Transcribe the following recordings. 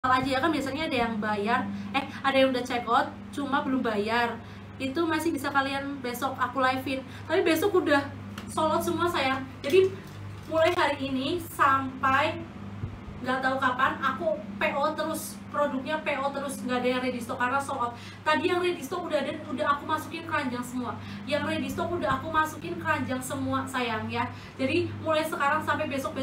aja ya kan, biasanya ada yang bayar, ada yang udah check out cuma belum bayar, itu masih bisa kalian besok aku live-in, tapi besok udah sold out semua sayang. Jadi mulai hari ini sampai nggak tahu kapan aku PO terus, produknya PO terus, nggak ada yang ready stock karena sold out. Tadi yang ready stock udah ada, udah aku masukin keranjang semua, yang ready stock udah aku masukin keranjang semua sayang ya. Jadi mulai sekarang sampai besok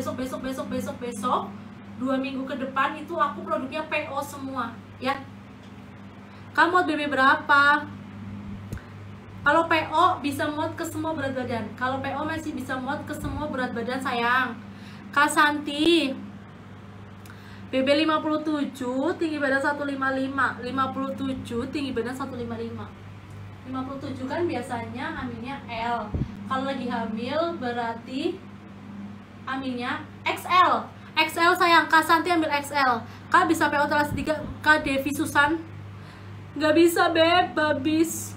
2 minggu ke depan itu aku produknya PO semua ya. Kamu mau BB berapa? Kalau PO bisa muat ke semua berat badan. Kalau PO masih bisa muat ke semua berat badan sayang. Kak Santi, BB 57, tinggi badan 155. 57, tinggi badan 155. 57 kan biasanya hamilnya L. Kalau lagi hamil berarti hamilnya XL. XL sayang. Kak Santi ambil XL. Kak bisa PO telas 3. Kak Devi Susan, nggak bisa beb, babis.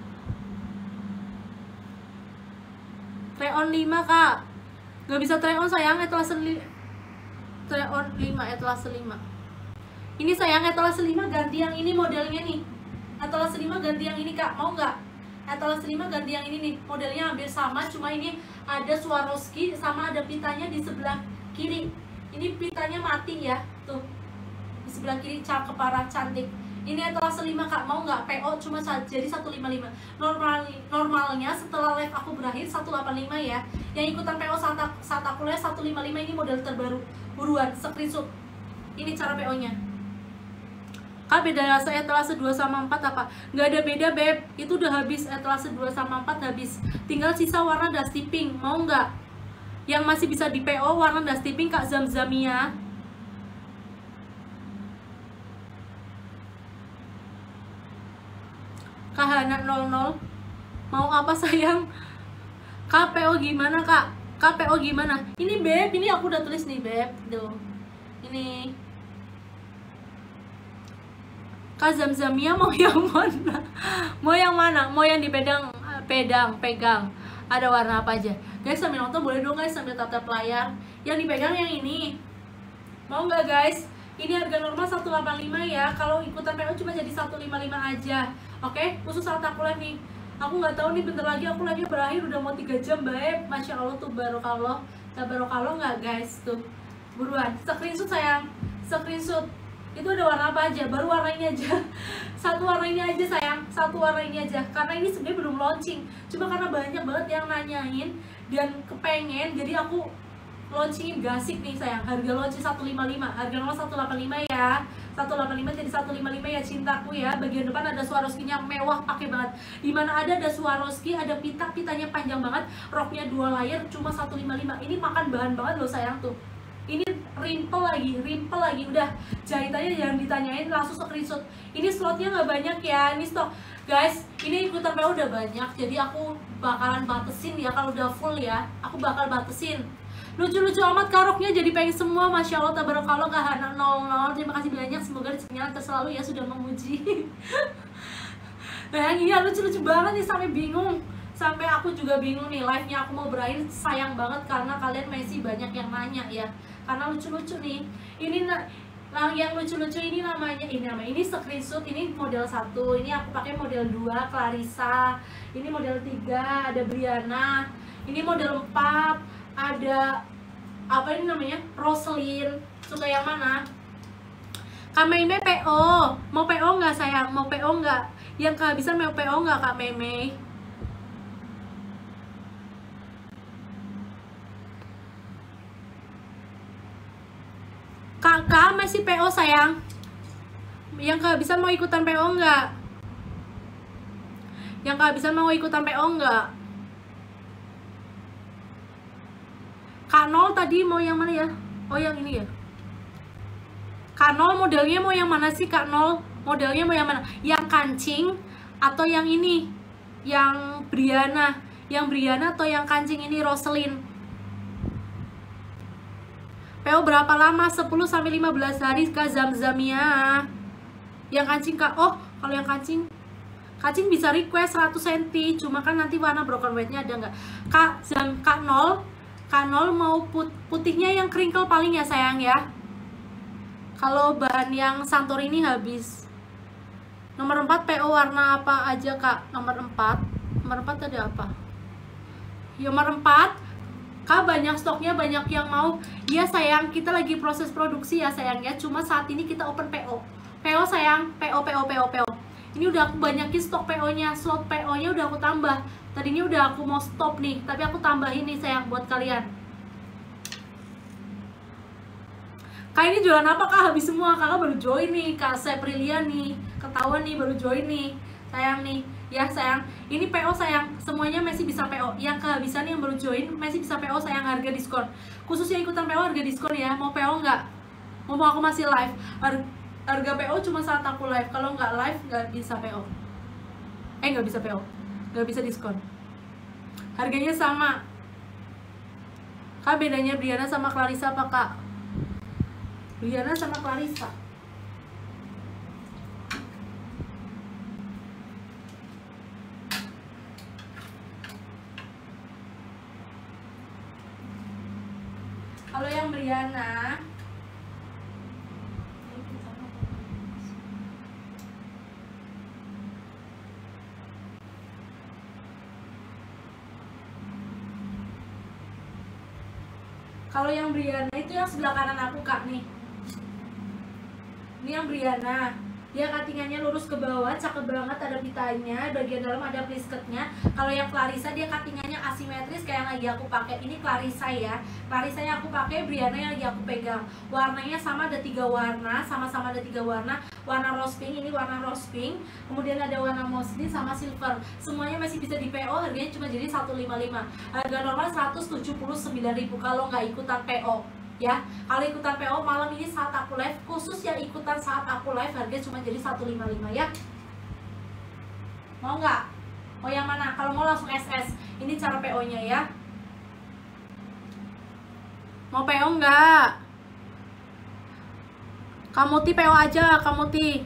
Treon 5 kak, nggak bisa treon sayang, etalase treon 5, etalase 5. Ini sayang etalase 5 ganti yang ini modelnya nih. Etalase 5 ganti yang ini kak, mau nggak? Etalase 5 ganti yang ini nih, modelnya hampir sama, cuma ini ada Swarovski sama ada pitanya di sebelah kiri. Ini pitanya mati ya, tuh di sebelah kiri, cakep parah, cantik. Ini etalase 5 kak, mau nggak? PO cuma jadi 155. Normalnya setelah live aku berakhir 185 ya. Yang ikutan PO saat aku live 155, ini model terbaru. Buruan, screenshot. Ini cara PO nya. Kak beda rasa etalase 2 sama 4 apa? Nggak ada beda beb, itu udah habis. Etalase 2 sama 4 habis. Tinggal sisa warna dusty pink, mau nggak? Yang masih bisa di PO warna dusty pink kak Zamzamia. Kak Hana 00, mau apa sayang? KPO gimana kak? KPO gimana? Ini beb, ini aku udah tulis nih beb, tuh. Ini Kak Zamzamia mau yang mana? Mau yang mana? Mau yang di pegang. Ada warna apa aja? Guys sambil nonton boleh dong guys, sambil tap-tap layar. Yang dipegang yang ini. Mau nggak guys? Ini harga normal 185 ya. Kalau ikutan PO cuma jadi 155 aja. Oke, khusus saat aku live nih. Aku nggak tahu nih, bentar lagi aku live berakhir, udah mau 3 jam baik. Masya Allah tuh, barokallah. Barokallah nggak guys tuh. Buruan, screenshot sayang. Screenshot. Itu ada warna apa aja? Baru warna ini aja. Satu warna ini aja sayang. Satu warna ini aja. Karena ini sebenarnya belum launching. Cuma karena banyak banget yang nanyain dan kepengen, jadi aku launchingin gasik nih sayang. Harga launching 155, harga normal 185 ya. 185 jadi 155 ya cintaku ya. Bagian depan ada Swarovski-nya mewah, pakai banget. Dimana ada Swarovski, ada pitanya panjang banget, roknya 2 layer cuma 155. Ini makan bahan banget loh sayang tuh. Ini rimple lagi, udah jahitannya jangan ditanyain, langsung screenshot. Ini slotnya nggak banyak ya, ini stok guys. Ini ikutan PO udah banyak, jadi aku bakalan batasin ya. Kalau udah full ya, aku bakal batasin. Lucu-lucu amat karoknya, jadi pengen semua. Masya Allah, tabarakallah. Kak Hana 00, terima kasih banyak, semoga rezekinya selalu ya, sudah memuji. Nah iya, lucu-lucu banget nih, sampai bingung. Sampai aku juga bingung nih, live-nya aku mau berakhir. Sayang banget karena kalian masih banyak yang nanya ya, karena lucu-lucu nih. Ini yang lucu-lucu ini namanya, ini screenshot. Ini model 1, ini aku pakai model 2 Clarissa, ini model 3 ada Brianna, ini model 4 ada apa ini namanya, Roselyn. Suka yang mana? Kak Meme PO, mau PO nggak sayang? Mau PO nggak? Yang kehabisan mau PO nggak Kak Meme? Kakak masih PO sayang. Yang kehabisan mau ikutan PO nggak? Yang kehabisan mau ikutan PO nggak? Kak Nol tadi mau yang mana ya? Oh yang ini ya. Kak Nol modelnya mau yang mana sih Kak Nol? Modelnya mau yang mana? Yang kancing atau yang ini? Yang Brianna? Yang Brianna atau yang kancing ini Roselyn? PO berapa lama? 10-15 hari Kak Zamzamia. Yang kancing Kak, oh kalau yang kancing bisa request 100 cm, cuma kan nanti warna broken white-nya ada nggak? Kak Nol mau putihnya yang crinkle paling ya sayang ya. Kalau bahan yang Santorini habis. Nomor 4 PO warna apa aja kak? Nomor 4 ada apa? Nomor 4 kak, banyak stoknya, banyak yang mau. Iya sayang, kita lagi proses produksi ya sayang ya. Cuma saat ini kita open PO. PO sayang, PO. Ini udah aku banyakin stok PO nya. Slot PO nya udah aku tambah. Tadinya udah aku mau stop nih, tapi aku tambahin nih sayang buat kalian. Kak ini jualan apa kak? Habis semua. Kakak baru join nih, Kak Seprilia nih. Ketahuan nih, baru join nih. Sayang nih. Ya sayang, ini PO sayang. Semuanya masih bisa PO. Yang kehabisan yang baru join masih bisa PO sayang, harga diskon. Khusus yang ikutan PO harga diskon ya. Mau PO nggak? Mau aku masih live. Harga PO cuma saat aku live. Kalau nggak live nggak bisa PO. Nggak bisa PO. Nggak bisa diskon. Harganya sama. Kak bedanya Briana sama Clarissa apa kak? Briana sama Clarissa. Kalau yang Briana itu yang sebelah kanan aku kak nih. Ini yang Briana, dia cuttingannya lurus ke bawah, cakep banget, ada pitanya, bagian dalam ada plisketnya. Kalau yang Clarissa dia cuttingannya asimetris kayak yang lagi aku pakai. Ini Clarissa ya, Clarissa yang aku pakai, Briana yang lagi aku pegang. Warnanya sama, ada 3 warna, sama-sama ada 3 warna. Warna rose pink, ini warna rose pink, kemudian ada warna muslin sama silver. Semuanya masih bisa di PO, harganya cuma jadi 155. Harga normal 179.000 kalau nggak ikutan PO. Ya, kalau ikutan PO malam ini saat aku live, khusus yang ikutan saat aku live harga cuma jadi 155 ya. Mau nggak? Mau yang mana? Kalau mau langsung SS. Ini cara PO nya ya. Mau PO nggak? Kamuti PO aja, Kamuti.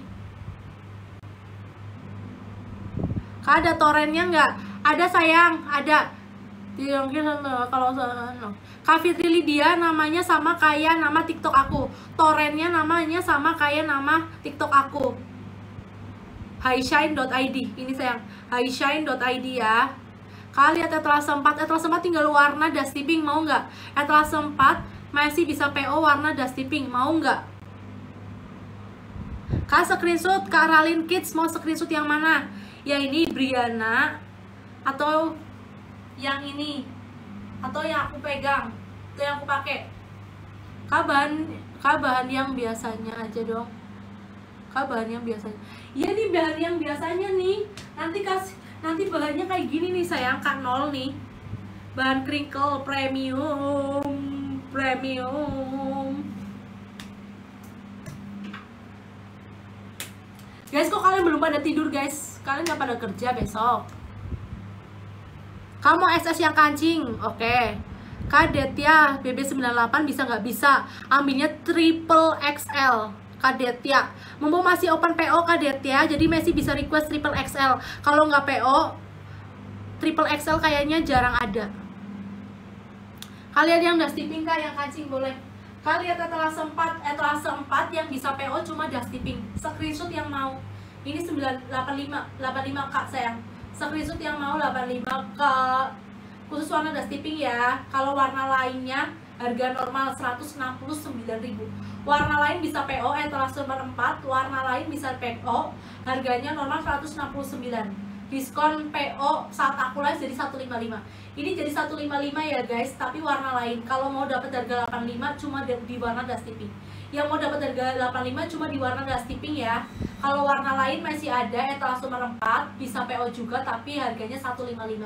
Kak ada torennya nggak? Ada sayang, ada. Kalau Kak Fitri Lydia namanya sama kayak nama TikTok aku. Torrentnya namanya sama kayak nama TikTok aku. highshine.id. Ini sayang, highshine.id ya. Kak lihat etalase 4. Etalase 4 tinggal warna dusty pink, mau nggak? Etalase 4 masih bisa PO warna dusty pink, mau nggak? Kak screenshot, Kak Ralin Kids mau screenshot yang mana? Ya ini Briana atau yang ini, atau yang aku pegang, itu yang aku pakai. Kak bahan yang biasanya aja dong. Kak bahan yang biasanya. Iya nih bahan yang biasanya nih. Nanti bahannya kayak gini nih sayang, Kak Nol nih. Bahan crinkle premium. Guys, kok kalian belum pada tidur guys? Kalian nggak pada kerja besok? Kamu SS yang kancing, oke. Kak Detya, BB98 bisa nggak? Bisa. Ambilnya triple XL, Kak Detya. Mumpung masih open PO Kak Detya, jadi masih bisa request triple XL. Kalau nggak PO, triple XL kayaknya jarang ada. Kalian yang dusty pink Kak, yang kancing boleh. Kalian etalase 4 yang bisa PO cuma dusty pink. Screenshot yang mau. Ini 985 Kak sayang. Screenshot yang mau 85 ke khusus warna dusty pink ya. Kalau warna lainnya harga normal 169.000. Warna lain bisa PO etalase 4, warna lain bisa PO, harganya normal 169. Diskon PO saat aku live jadi 155. Ini jadi 155 ya guys, tapi warna lain. Kalau mau dapat harga 85 cuma di warna dusty pink. Yang mau dapat harga 85 cuma di warna dusty pink ya. Kalau warna lain masih ada etalase 4, bisa PO juga tapi harganya 155.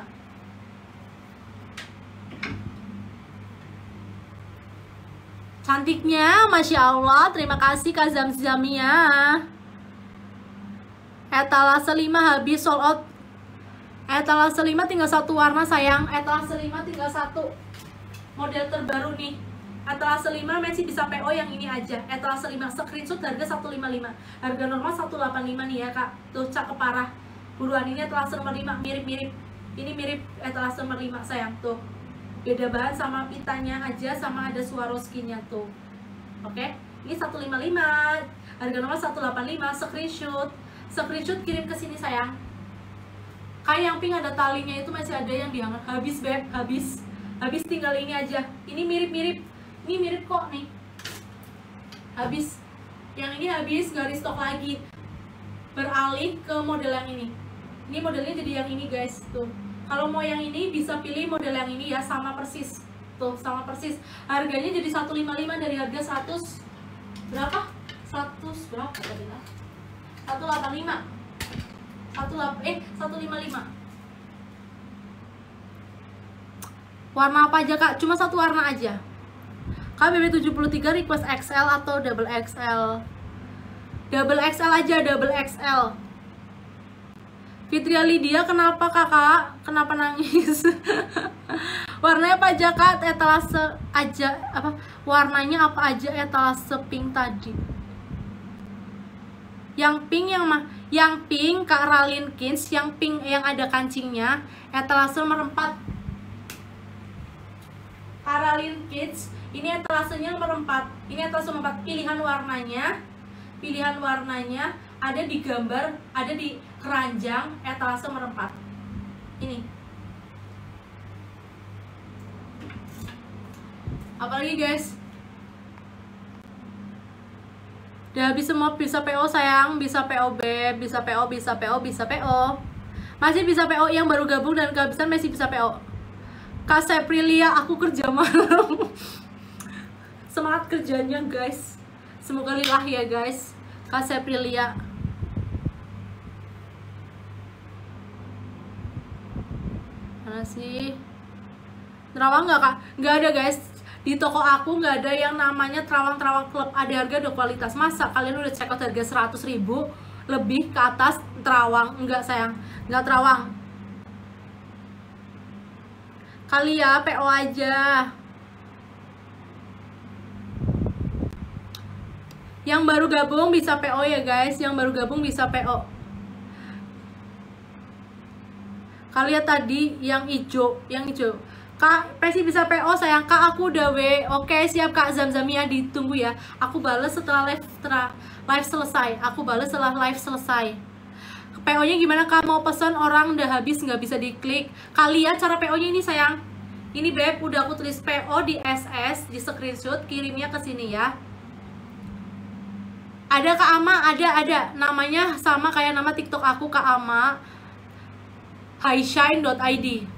Cantiknya, Masya Allah. Terima kasih Kak Zamzamia. Etalase 5 habis sold out. Etalase 5 tinggal 1 warna sayang. Etalase 5 tinggal 1. Model terbaru nih. Etalase 5 masih bisa PO yang ini aja. Etalase 5 screenshot harga 155. Harga normal 185 nih ya Kak. Tuh cakep parah. Buruan, ini etalase nomor 5 mirip-mirip. Ini mirip etalase nomor 5 sayang tuh. Beda bahan sama pitanya aja, sama ada Swarovski-nya tuh. Oke. Ini 155, harga normal 185. Screenshot kirim ke sini sayang. Kayak yang pink ada talinya itu masih ada yang dihangat. Habis beb, habis tinggal ini aja. Ini mirip-mirip. Ini mirip kok nih. Habis. Yang ini habis, nggak restock lagi. Beralih ke model yang ini. Ini modelnya jadi yang ini guys, tuh. Kalau mau yang ini bisa pilih model yang ini ya, sama persis. Tuh, sama persis. Harganya jadi 155 dari harga 100 berapa? 100 berapa tadi lah? 185. 155. Warna apa aja kak? Cuma satu warna aja. Kak BB73 request XL atau double XL? Double XL aja, double XL. Fitria Lydia, kenapa kakak? Kenapa nangis? Warnanya apa aja kak? Etalase aja apa? Warnanya apa aja etalase pink tadi? Yang pink yang pink Kak Ralin Kins, yang pink yang ada kancingnya, etalase nomor 4. Kak Ralin Kins, ini etalasenya nomor 4. Ini etalase nomor 4. Pilihan warnanya ada di gambar, ada di keranjang, etalase nomor 4. Ini. Apalagi guys? Udah habis semua, bisa PO sayang, bisa PO beb, bisa PO, bisa PO, bisa PO. Masih bisa PO yang baru gabung dan kehabisan masih bisa PO. Kak Seprilia, aku kerja malam. Semangat kerjanya guys. Semoga lillah ya guys. Kak Seprilia. Mana sih? Terawang nggak kak? Nggak ada guys. Di toko aku nggak ada yang namanya Terawang Club. Ada harga, ada kualitas. Masa kalian udah check out harga 100.000 lebih ke atas Terawang? Enggak sayang, nggak Terawang. Kali ya PO aja. Yang baru gabung bisa PO ya guys. Yang baru gabung bisa PO. Kalian tadi yang hijau, Kak, Presi bisa PO sayang. Kak, aku udah Oke, siap Kak Zamzamia, ditunggu ya. Aku bales setelah live selesai. PO-nya gimana Kak? Mau pesan orang udah habis nggak bisa diklik. Kali ya cara PO-nya ini sayang. Ini beb, udah aku tulis PO di SS, di screenshot, kirimnya ke sini ya. Ada Kak Ama, ada. Namanya sama kayak nama TikTok aku, Kak Ama. Hishine.id.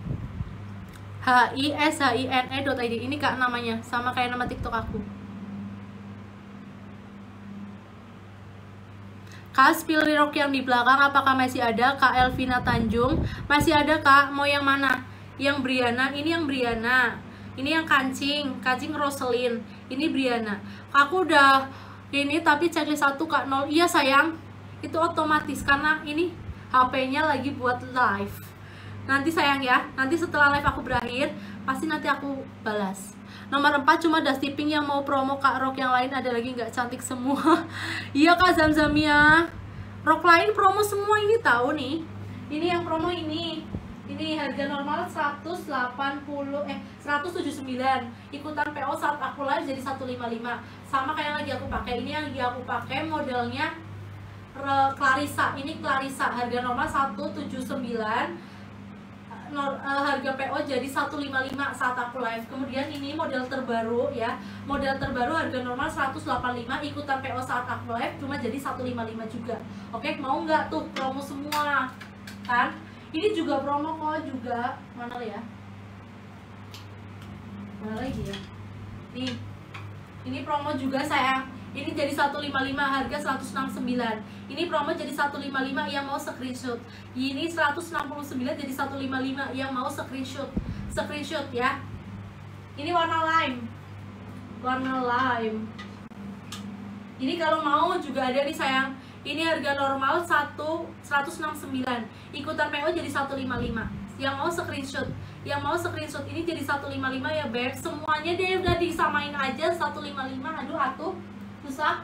HISHINE.id. Ini Kak namanya, sama kayak nama TikTok aku. Kak, spill rok yang di belakang apakah masih ada? Kak Elvina Tanjung, masih ada Kak. Mau yang mana? Yang Briana, ini yang Briana. Ini yang kancing Roselyn. Ini Briana. Aku udah ini tapi checklist 1 Kak 0. Iya sayang, itu otomatis karena ini HP-nya lagi buat live. Nanti sayang ya, nanti setelah live aku berakhir pasti nanti aku balas. Nomor 4 cuma Dusty Pink yang mau promo Kak. Rok yang lain ada lagi nggak? Cantik semua. Iya Kak Zamzamia, rok lain promo semua ini tahu nih. Ini yang promo ini harga normal 179. Ikutan PO saat aku live jadi 155. Sama kayak yang lagi aku pakai. Ini yang lagi aku pakai modelnya Clarissa. Ini Clarissa, harga normal 179. Harga PO jadi 155 saat aku live. Kemudian ini model terbaru ya. Model terbaru harga normal 185, ikutan PO saat aku live cuma jadi 155 juga. Oke, mau nggak tuh promo semua? Kan? Ini juga promo kok juga. Mana ya? Mana lagi ya? Nih. Ini promo juga sayang. Ini jadi 155, harga 169. Ini promo jadi 155 yang mau screenshot. Ini 169 jadi 155 yang mau screenshot. Screenshot ya. Ini warna lime. Ini kalau mau juga ada nih sayang. Ini harga normal 169. Ikutan PO jadi 155. Yang mau screenshot ini jadi 155 ya beb. Semuanya deh udah disamain aja 155. Aduh atuh susah.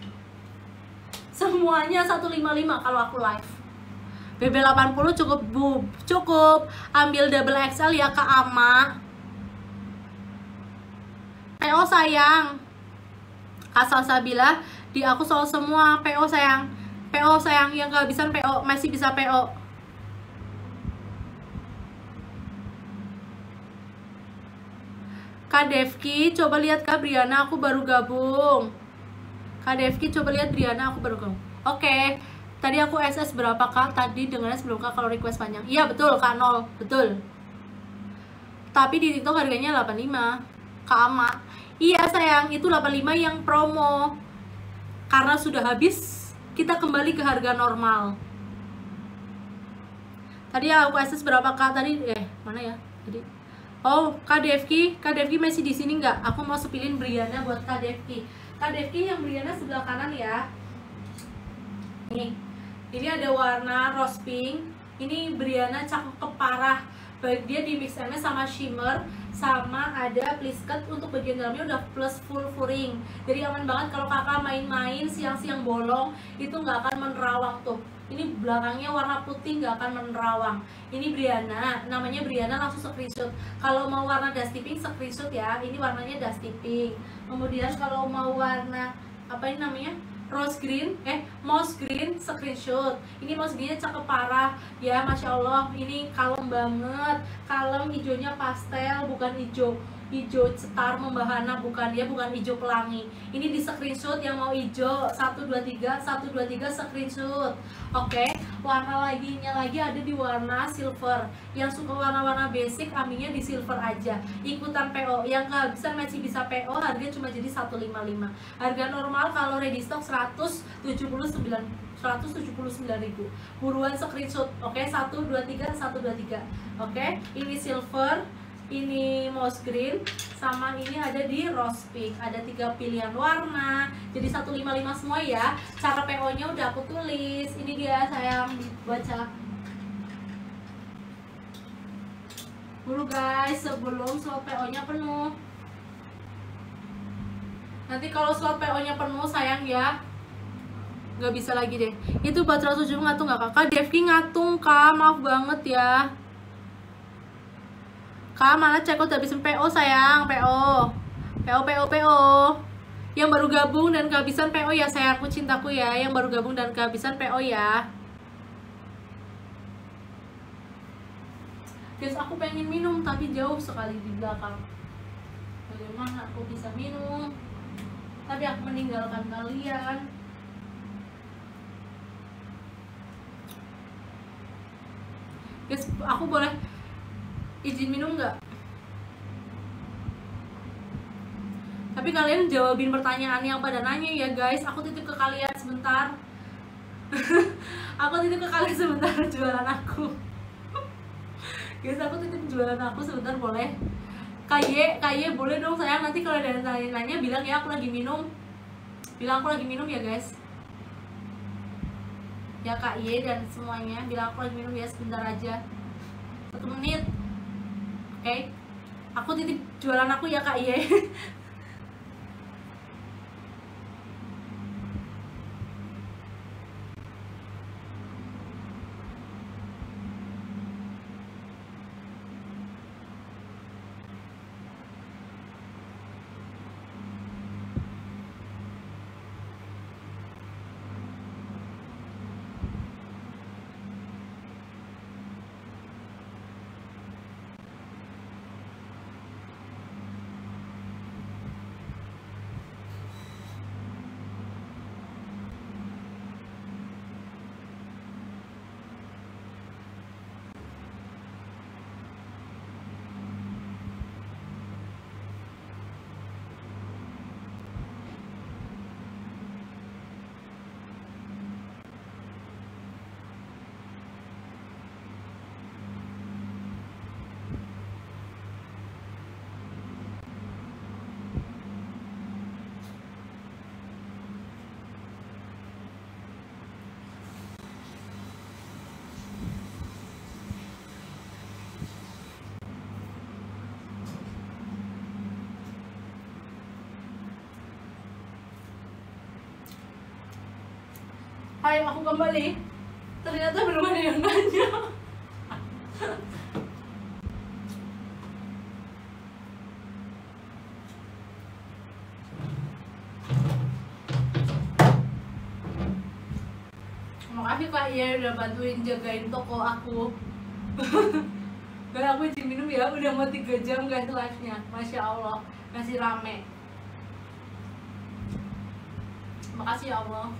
Semuanya 155 kalau aku live. BB80 cukup bu, cukup. Ambil double XL ya Kak Ama. PO sayang. Kak Salsabila, di aku soal semua PO sayang. PO sayang, yang kehabisan PO masih bisa PO. Kak Devki, coba lihat Kak Briana, aku baru gabung. Kak Devki, coba lihat Briana, aku baru gabung. Oke, tadi aku SS berapa Kak? Tadi dengarnya sebelum Kak kalau request panjang. Iya betul Kak, 0, betul. Tapi di TikTok harganya 85. Kak Ama, iya sayang, itu 85 yang promo. Karena sudah habis, kita kembali ke harga normal. Tadi aku SS berapa Kak? Tadi mana ya? Jadi oh, Kak Devki masih di sini nggak? Aku mau sepilin Briana buat Kak Devki. Kak Devki yang Briana sebelah kanan ya. Nih, ini ada warna rose pink. Ini Briana cakep parah. Baik dia di mix and match sama shimmer, sama ada please cut. Untuk bagian dalamnya udah plus full furing. Jadi aman banget kalau kakak main-main siang-siang bolong, itu nggak akan menerawang tuh. Ini belakangnya warna putih, nggak akan menerawang. Ini Briana, namanya Briana, langsung screenshot. Kalau mau warna dusty pink screenshot ya, ini warnanya dusty pink. Kemudian kalau mau warna apa ini namanya, rose green, mouse green, screenshot. Ini mouse greennya cakep parah ya, masya Allah. Ini kalem banget, kalem, hijaunya pastel, bukan hijau cetar membahana, bukan ya, bukan hijau pelangi. Ini di screenshot yang mau hijau, 123 screenshot. Oke, warna lagi ada di warna silver. Yang suka warna-warna basic, ambilnya di silver aja. Ikutan PO, yang kehabisan masih bisa PO, harga cuma jadi 155. Harga normal kalau ready stock 179.000. Buruan screenshot. Oke, 123. Oke, ini silver, ini mouse green, sama ini ada di rose pink. Ada 3 pilihan warna, jadi 155 semua ya. Cara PO nya udah aku tulis. Ini dia sayang, dibaca dulu guys sebelum slot PO nya penuh. Nanti kalau slot PO nya penuh sayang ya, nggak bisa lagi deh. Itu 407 ngatung nggak Kak? Devki ngatung Kak, maaf banget ya Kak. Mana cek udah habis PO sayang, PO. Yang baru gabung dan kehabisan PO ya sayangku cintaku ya, yang baru gabung dan kehabisan PO ya. Guys, aku pengen minum tapi jauh sekali di belakang. Bagaimana aku bisa minum? Tapi aku meninggalkan kalian. Guys, aku boleh izin minum nggak? Tapi kalian jawabin pertanyaan yang pada nanya ya guys. Aku titip ke kalian sebentar. Aku titip ke kalian sebentar jualan aku. Guys, aku titip jualan aku sebentar boleh? KY boleh dong sayang. Nanti kalau ada yang nanya bilang ya aku lagi minum. Bilang aku lagi minum ya guys. Ya KY dan semuanya, bilang aku lagi minum ya, sebentar aja. 1 menit. Oke, aku titip jualan aku ya Kak Ye. Hai, aku kembali. Ternyata belum ada yang nanya. Makasih Kak ya udah bantuin jagain toko aku. Guys, aku izin minum ya, udah mau 3 jam guys live-nya. Masya Allah, masih rame. Makasih ya Allah.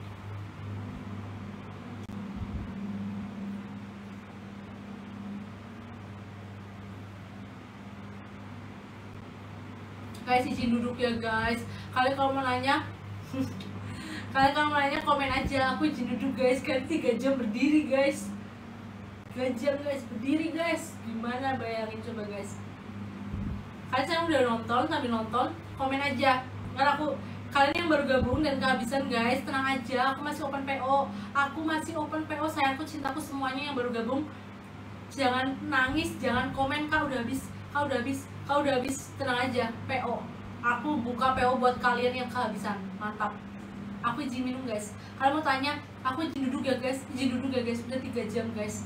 Guys, izin duduk ya guys. Kalian kalau mau nanya kalian kalau mau nanya komen aja. Aku izin duduk guys, kan 3 jam berdiri guys. 3 jam guys, berdiri guys. Gimana bayangin coba guys. Kalian sekarang udah nonton, sambil nonton komen aja. Karena kalian yang baru gabung dan kehabisan guys, tenang aja, aku masih open PO. Aku masih open PO, sayangku, cintaku semuanya yang baru gabung. Jangan nangis, jangan komen kak udah habis, kau udah habis, kau udah habis. Tenang aja, PO. Aku buka PO buat kalian yang kehabisan. Mantap. Aku izin minum guys. Kalian mau tanya, aku izin duduk ya guys. Izin duduk ya guys, udah 3 jam guys.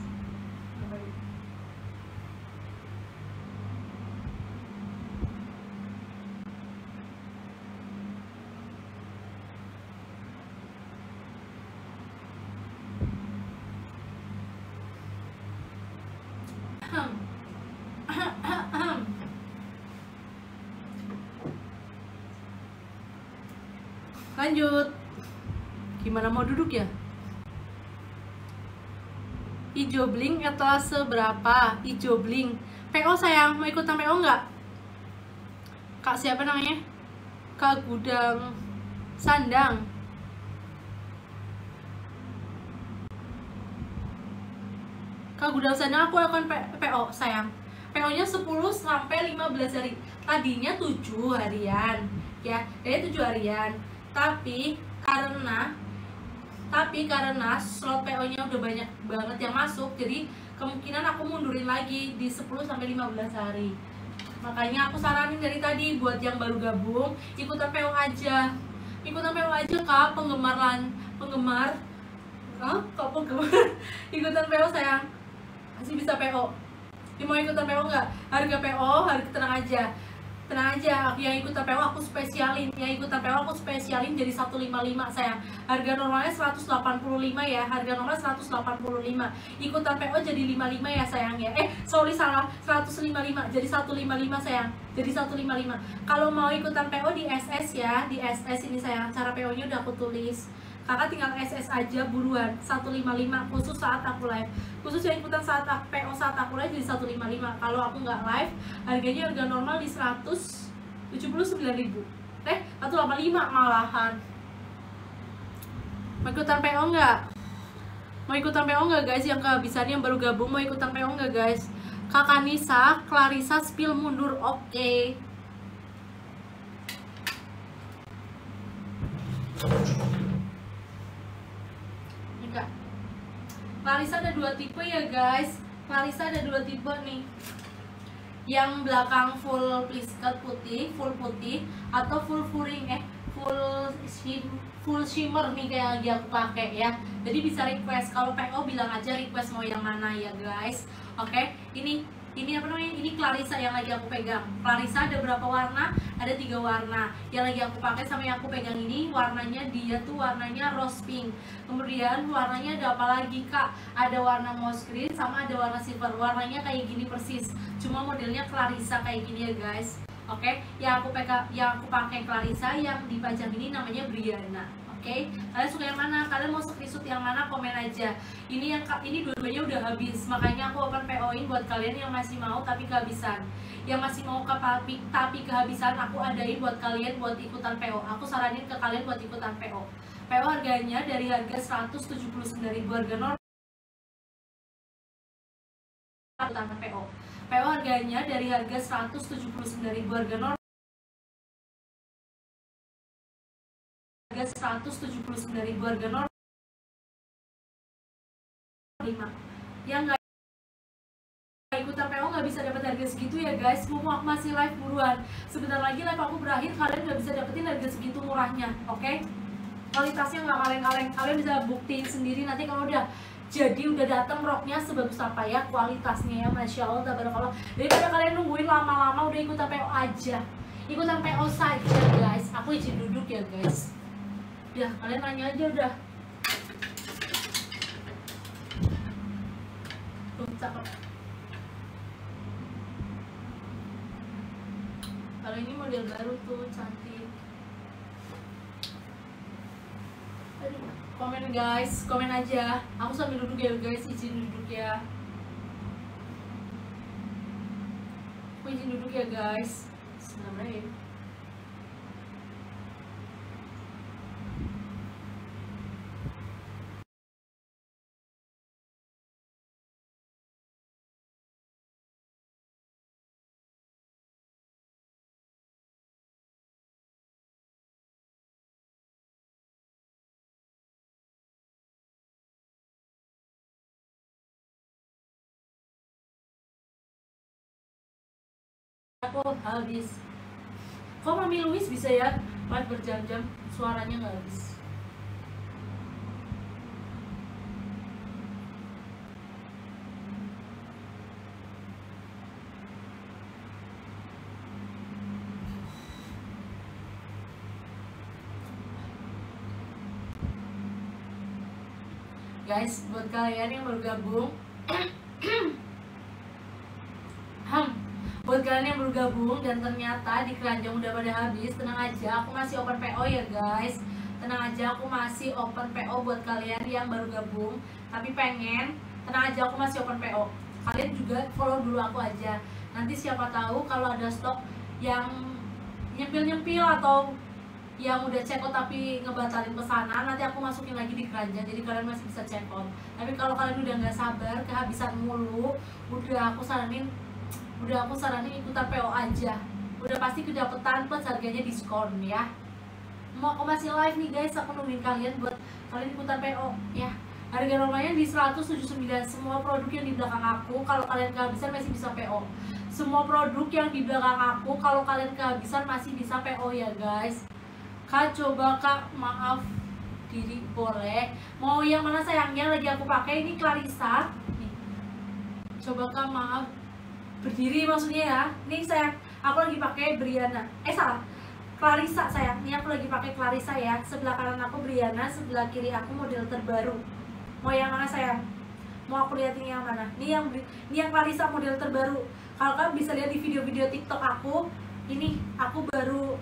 Lanjut. Gimana mau duduk ya? Ijo bling etalase berapa? Ijo bling PO sayang, mau ikutan PO nggak? Kak siapa namanya? Kak Gudang Sandang. Kak Gudang Sandang aku akan PO sayang. PO nya 10 sampai 15 hari. Tadinya 7 harian ya, 7 harian. Tapi karena slot PO nya udah banyak banget yang masuk, jadi kemungkinan aku mundurin lagi di 10 sampai 15 hari. Makanya aku saranin dari tadi buat yang baru gabung, ikutan PO aja. Ikutan PO aja kak, penggemar ikutan PO sayang. Masih bisa PO. Mau ikutan PO nggak? Harga PO, tenang aja. Tenang aja, yang ikutan PO aku spesialin. Yang ikutan PO aku spesialin jadi 155 sayang. Harga normalnya 185 ya. Harga normal 185. Ikutan PO jadi 55 ya sayang ya. Salah, 155 jadi 155 sayang. Jadi 155. Kalau mau ikutan PO di SS ya, di SS ini sayang. Cara PO-nya udah aku tulis. Kakak tinggal SS aja buruan 155 khusus saat aku live. Khusus yang ikutan saat PO saat aku live jadi 155. Kalau aku nggak live, harganya harga normal di 179.000. 185 malahan. Mau ikutan PO nggak? Mau ikutan PO nggak guys? Yang kehabisan yang baru gabung mau ikutan PO nggak guys? Kakak Nisa, Clarissa spill mundur, oke. Clarissa ada 2 tipe ya guys. Clarissa ada 2 tipe nih. Yang belakang full plisket putih, full putih, atau full furing full shimmer nih kayak lagi aku pakai ya. Jadi bisa request, kalau PO bilang aja request mau yang mana ya guys. Oke, ini apa namanya? Ini Clarissa yang lagi aku pegang. Clarissa ada berapa warna? Ada 3 warna. Yang lagi aku pakai sama yang aku pegang ini warnanya dia tuh warnanya rose pink. Kemudian warnanya ada apa lagi kak? Ada warna mouse green sama ada warna silver. Warnanya kayak gini persis. Cuma modelnya Clarissa kayak gini ya guys. Oke, yang aku pakai Clarissa yang dipajang ini namanya Brianna. Oke, kalian suka yang mana? Kalian mau screenshot yang mana? Komen aja. Ini dua-duanya udah habis, makanya aku open PO-in buat kalian yang masih mau tapi kehabisan. Yang masih mau tapi kehabisan, aku adain buat kalian buat ikutan PO. Aku saranin ke kalian buat ikutan PO. PO harganya dari harga 179.000 harga normal. Ikutan PO. PO harganya dari harga 179.000 harga normal. Harga 179.000 harga normal 5. Yang nggak ikutan PO nggak bisa dapat harga segitu ya guys. Mau masih live buruan, sebentar lagi live aku berakhir, kalian nggak bisa dapetin harga segitu murahnya. Oke, kualitasnya nggak kaleng-kaleng, kalian bisa buktiin sendiri nanti kalau udah jadi, udah datang roknya sebagus apa ya kualitasnya ya. Masya Allah, tabarakallah. Daripada kalian nungguin lama-lama, udah ikutan PO aja, ikutan PO saja guys. Aku izin duduk ya guys. Udah, kalian nanya aja udah. model baru tuh cantik. Aduh, komen guys, komen aja. Aku sambil duduk ya guys, izin duduk ya. Aku izin duduk ya guys. Bismillahirrahmanirrahim. Aku habis. Kok Mami Louis bisa ya live berjam-jam suaranya nggak habis? Guys, buat kalian yang baru gabung buat kalian yang baru gabung dan ternyata di keranjang udah pada habis, tenang aja, aku masih open PO ya guys. Tenang aja, aku masih open PO buat kalian yang baru gabung tapi pengen, tenang aja, aku masih open PO. Kalian juga follow dulu aku aja. Nanti siapa tahu kalau ada stok yang nyempil-nyempil atau yang udah check out tapi ngebatalin pesanan, nanti aku masukin lagi di keranjang, jadi kalian masih bisa check out. Tapi kalau kalian udah nggak sabar, kehabisan mulu, udah aku saranin ikutan PO aja. Udah pasti kedapetan plus harganya diskon ya. Mau aku masih live nih guys, aku nungguin kalian buat kalian ikutan PO ya. Harga normalnya di 179. Semua produk yang di belakang aku kalau kalian kehabisan masih bisa PO. Semua produk yang di belakang aku kalau kalian kehabisan masih bisa PO ya guys. Kak, coba Kak, maaf diri boleh. Mau yang mana sayangnya lagi aku pakai ini Clarissa. Nih. Coba Kak, maaf berdiri maksudnya ya. Nih sayang, aku lagi pakai Briana. Salah. Clarissa sayang. Ini aku lagi pakai Clarissa ya. Sebelah kanan aku Briana, sebelah kiri aku model terbaru. Mau yang mana sayang? Mau aku liatin yang mana? Ini yang Clarissa model terbaru. Kalau kalian bisa lihat di video-video TikTok aku, ini aku baru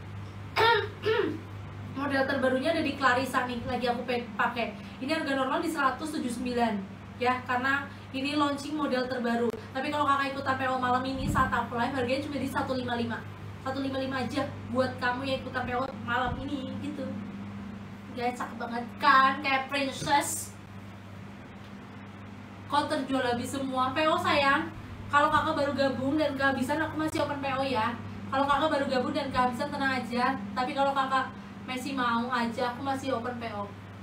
model terbarunya ada di Clarissa nih, lagi aku pakai. Ini harga normal di 179 ya, karena ini launching model terbaru. Tapi kalau kakak ikutan PO malam ini saat aku live, harganya cuma di 155 aja buat kamu yang ikutan PO malam ini gitu. Guys, cakep banget kan, kayak princess. Kok terjual habis semua PO sayang. Kalau kakak baru gabung dan kehabisan, aku masih open PO ya. Kalau kakak baru gabung dan kehabisan, tenang aja. Tapi kalau kakak masih mau aja, aku masih open PO.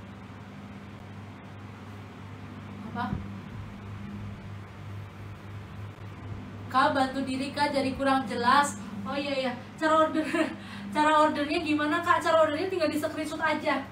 Apa? Kak, bantu diri Kak, jadi kurang jelas. Oh iya, cara ordernya gimana Kak? Cara ordernya tinggal di screenshot aja.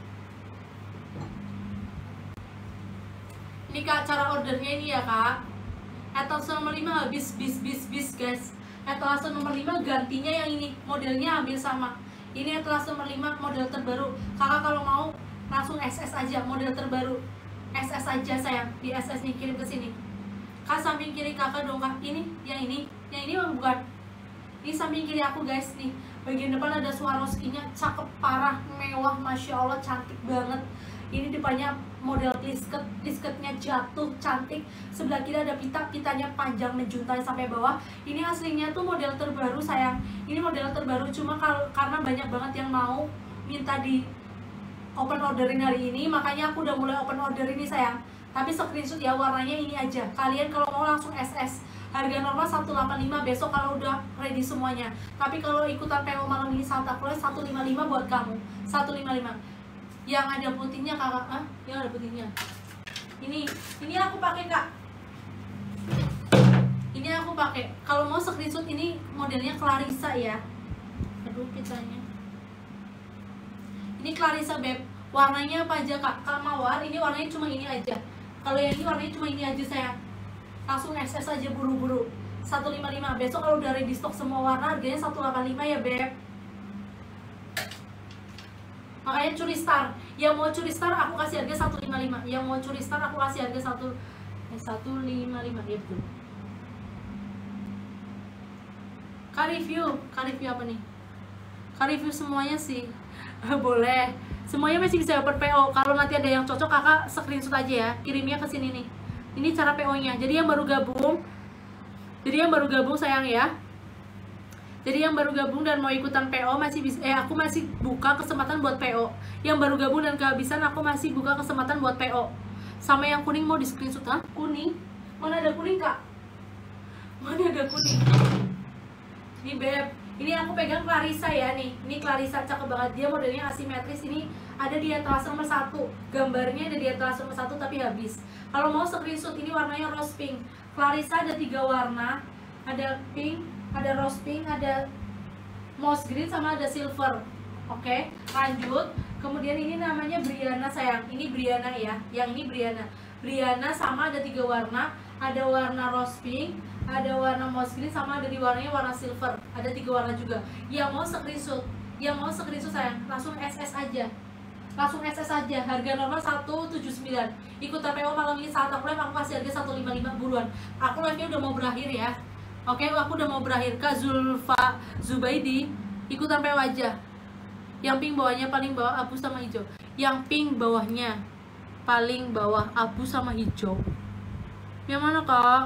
Ini Kak, cara ordernya ini ya Kak. Etalase nomor 5 habis bis guys. Etalase nomor 5 gantinya yang ini, modelnya hampir sama. Ini etalase nomor 5 model terbaru. Kakak kalau mau langsung SS aja, model terbaru. SS aja sayang, di SS nih, kirim ke sini. Kak, samping kiri kakak dong Kak. Ini bukan. Ini samping kiri aku guys nih. Bagian depan ada Swarovski-nya, cakep parah, mewah, masya Allah, cantik banget. Ini depannya model lisketnya jatuh, cantik. Sebelah kiri ada pitanya panjang menjuntai sampai bawah. Ini aslinya tuh model terbaru sayang. Ini model terbaru, cuma karena banyak banget yang mau minta di open orderin hari ini, makanya aku udah mulai open order ini sayang. Tapi screenshot ya, warnanya ini aja. Kalian kalau mau langsung SS. Harga normal 185 besok kalau udah ready semuanya. Tapi kalau ikutan PO malam ini saat aku 155 buat kamu. 155. Yang ada putihnya kakak, yang ada putihnya. Ini aku pakai Kak. Ini aku pakai. Kalau mau screenshot ini modelnya Clarissa ya. Aduh pitanya. Ini Clarissa Beb. Warnanya apa aja Kak? Kak Mawar, ini warnanya cuma ini aja. Kalau yang ini warnanya cuma ini aja sayang. Langsung SS aja buru-buru. 155. Besok kalau udah ready stock semua warna harganya 185 ya Beb. Makanya curi star. Yang mau curi star aku kasih harga 155. Yang mau curi star aku kasih harga 155 ya betul. Kak review apa nih? Kak review semuanya sih. Boleh. Semuanya masih bisa dapat PO. Kalau nanti ada yang cocok, kakak screenshot aja ya, kirimnya ke sini nih. Ini cara PO-nya. Jadi yang baru gabung sayang ya. Jadi yang baru gabung dan mau ikutan PO masih bisa, aku masih buka kesempatan buat PO. Yang baru gabung dan kehabisan, aku masih buka kesempatan buat PO. Sama yang kuning mau di screenshot. Hah? Kuning? Mana ada kuning, Kak? Mana ada kuning? Ini Beb. Ini aku pegang Clarissa ya nih. Ini Clarissa, cakep banget. Dia modelnya asimetris. Ini ada di etalase nomor 1. Gambarnya ada di etalase nomor 1 tapi habis. Kalau mau screenshot, ini warnanya rose pink. Clarissa ada 3 warna. Ada pink, ada rose pink, ada moss green, sama ada silver. Oke, lanjut. Kemudian ini namanya Briana sayang. Ini Briana ya. Yang ini Briana. Briana sama ada 3 warna. Ada warna rose pink, ada warna moss green, sama ada di warnanya warna silver. Ada 3 warna juga. Yang mau screenshot sayang, langsung SS aja. Langsung SS aja. Harga normal 179. Ikutan PO malam ini saat aku live, aku kasih harga 155 buruan. Aku live-nya udah mau berakhir ya. Oke, aku udah mau berakhir. Kak Zulfa Zubaidi, ikutan PO aja. Yang pink bawahnya paling bawah abu sama hijau. Yang pink bawahnya paling bawah abu sama hijau. Yang mana, Kak?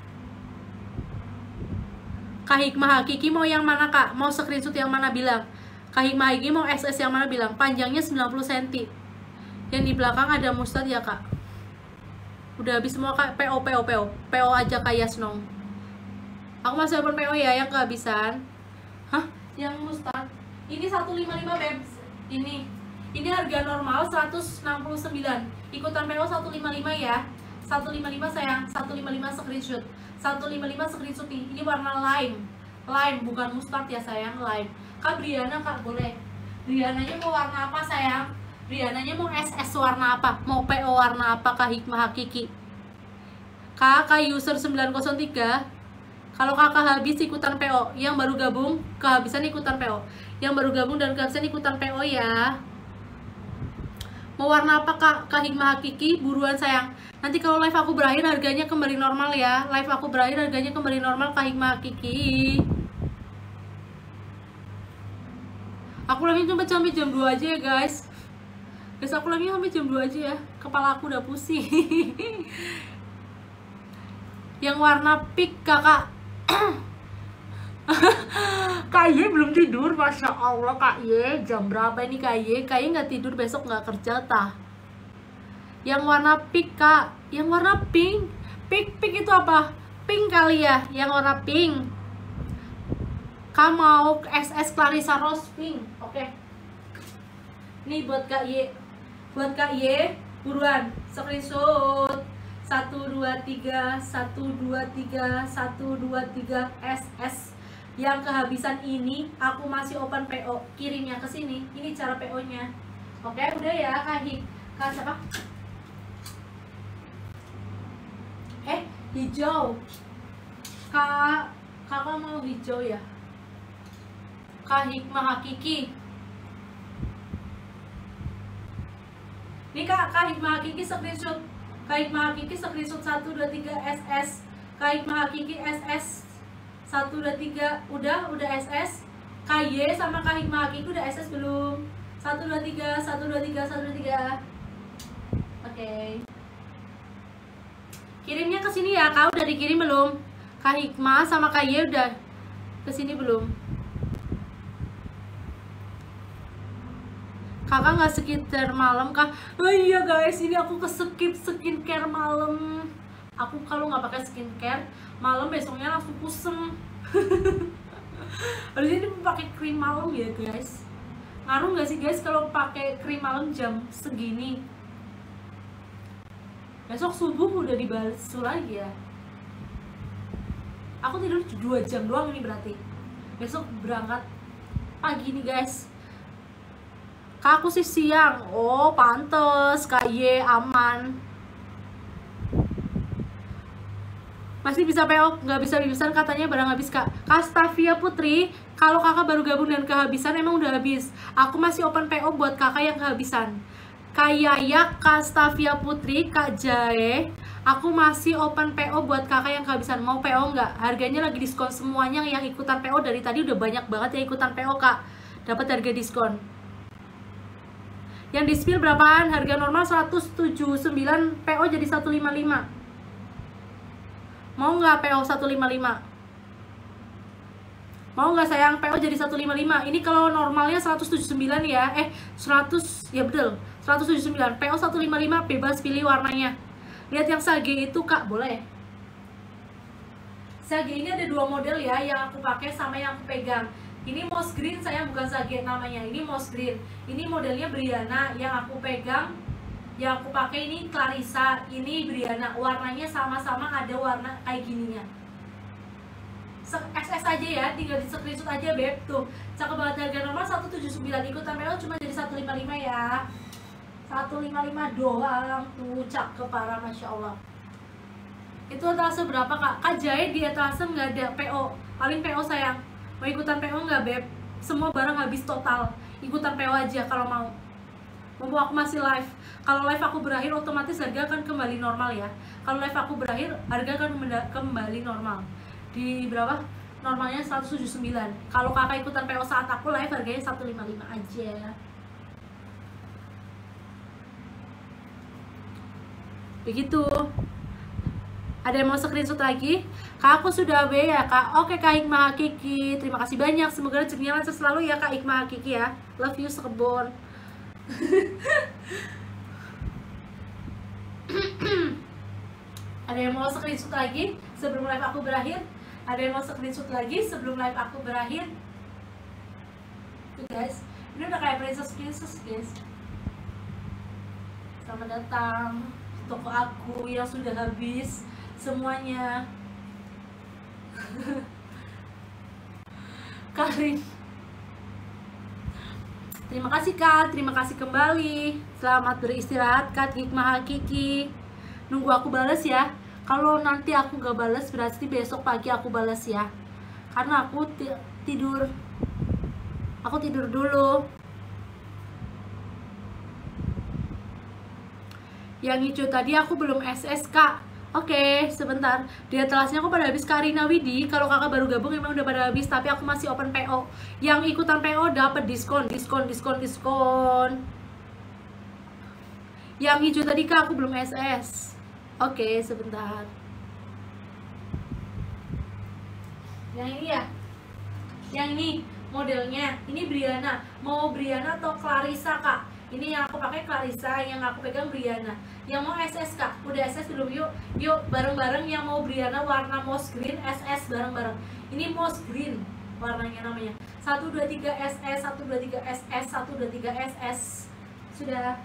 Kak Hikmah Hakiki mau yang mana, Kak? Mau screenshot yang mana bilang? Kak Hikmah Hakiki mau SS yang mana bilang? Panjangnya 90 cm. Yang di belakang ada mustard ya, Kak? Udah habis semua, Kak. PO aja Kak Yasnong. Aku masih open PO ya, yang kehabisan. Hah? Yang mustard? Ini 155 Beb. Ini harga normal 169. Ikutan PO 155 ya. 155 sayang, 155 screenshot. 155 screenshot nih. Ini warna lime. Lime bukan mustard ya sayang, lime. Kak Briana, Kak boleh. Briananya mau warna apa sayang? Briananya mau SS warna apa? Mau PO warna apa, Kak Hikmah Hakiki? Kakak user 903. Kalau kakak habis ikutan PO, yang baru gabung kehabisan ikutan PO. Yang baru gabung dan kehabisan ikutan PO ya. Mau warna apa, Kak Hikmah Hakiki? Buruan sayang. Nanti kalau live aku berakhir harganya kembali normal ya. Live aku berakhir harganya kembali normal, Kak Hikmah Hakiki. Aku live cuma sampai jam 2 aja ya guys. Guys, aku live sampai jam 2 aja ya. Kepala aku udah pusing. Yang warna pink kakak. Kak Ye belum tidur, Masya Allah. Kak Ye, jam berapa ini Kak Ye? Kak Ye nggak tidur, besok nggak kerja tah. Yang warna pink, Kak. Yang warna pink. Pink itu apa? Pink kali ya. Yang warna pink. Kak mau SS Clarissa Rose pink. Oke. Ini buat Kak Ye. Buat Kak Ye, buruan screenshot. 1 2 3 1 2 3 1 2 3 SS. Yang kehabisan ini aku masih open PO. Kirimnya ke sini. Ini cara PO-nya. Oke, udah ya Kak Kak siapa? Hijau. Kakak mau hijau ya? Kak Hikmah Hakiki. Nih Kak Hikmah Hakiki screenshot. Kak Hikmah Hakiki screenshot 1 2 3 SS. Kak Hikmah Hakiki SS 1 2 3. Udah SS. Kak Y sama Kak Hikmah Hakiki udah SS belum? 1 2 3 1 2 3 1 2 3. Oke. Kirimnya ke sini ya. Kak udah dikirim belum? Kak Hikmah sama Kak Y udah ke sini belum? Kakak nggak skincare malam Kak? Oh iya guys, ini aku skip skincare malam. Aku kalau nggak pakai skincare malam besoknya langsung kusem. Harus ini pakai krim malam ya guys. Ngaruh nggak sih guys kalau pakai krim malam jam segini? Besok subuh udah dibalas lagi ya. Aku tidur 2 jam doang ini berarti. Besok berangkat pagi nih guys. Kak aku sih siang. Oh pantes Kak Y aman. Masih bisa PO, nggak bisa bibisan katanya barang habis Kak. Kak Stavia Putri, kalau kakak baru gabung dan kehabisan emang udah habis. Aku masih open PO buat kakak yang kehabisan. Kak Yaya, Kak Stavia Putri, Kak Jae, Aku masih open PO buat kakak yang kehabisan. Mau PO nggak? Harganya lagi diskon semuanya. Yang ikutan PO dari tadi udah banyak banget yang ikutan PO kak, dapat harga diskon. Yang di spill berapaan? Harga normal 179, PO jadi 155. Mau nggak PO 155? Mau nggak sayang PO jadi 155? Ini kalau normalnya 179 ya. 100 ya betul. 179 PO 155, bebas pilih warnanya. Lihat yang sage itu kak, boleh. Sage ini ada dua model ya, yang aku pakai sama yang aku pegang. Ini moss green, saya bukan sage namanya. Ini moss green. Ini modelnya Briana, yang aku pegang, yang aku pakai ini Clarissa, ini Briana. Warnanya sama-sama ada warna kayak gininya. XS aja ya, tinggal di screenshot aja beb. Tuh, cakep banget. Harga normal 179, ikutan PO cuma jadi 155 ya. 155 doang. Tuh, cakep parah, Masya Allah. Itu etalase berapa kak? Kak jahit di etalase nggak ada PO. Paling PO sayang. Mau ikutan PO nggak beb? Semua barang habis total. Ikutan PO aja kalau mau. Mumpung aku masih live. Kalau live aku berakhir, otomatis harga akan kembali normal ya. Kalau live aku berakhir, harga akan kembali normal. Di berapa? Normalnya 179. Kalau kakak ikutan PO saat aku live, harganya 155 aja. Begitu. Ada yang mau screenshot lagi? Kak, aku sudah AB ya kak. Oke kak Hikmah Hakiki, terima kasih banyak. Semoga rezekinya lancar selalu ya kak Hikmah Hakiki ya. Love you sekebon. Ada yang mau screenshot lagi sebelum live aku berakhir? Ada yang mau screenshot lagi sebelum live aku berakhir? Tuh guys, ini udah kayak princess guys. Selamat datang di toko aku yang sudah habis semuanya. Karin, terima kasih kak, terima kasih kembali. Selamat beristirahat kak Hikmah Hakiki. Nunggu aku balas ya. Kalau nanti aku gak balas berarti besok pagi aku balas ya. Karena aku tidur. Aku tidur dulu. Yang hijau tadi aku belum SS kak. Oke, sebentar. Di atasnya aku pada habis Karina Widi. Kalau kakak baru gabung emang udah pada habis, tapi aku masih open PO. Yang ikutan PO dapat diskon. Yang hijau tadi kak aku belum SS. Oke, sebentar. Yang ini ya. Yang ini modelnya. Ini Briana. Mau Briana atau Clarissa kak? Ini yang aku pakai Clarissa, yang aku pegang Briana. Yang mau SS kak? Udah SS belum? Yuk bareng-bareng yang mau Briana warna moss green SS bareng-bareng. Ini moss green warnanya namanya. 123 SS, 123 SS, 123 SS. Sudah.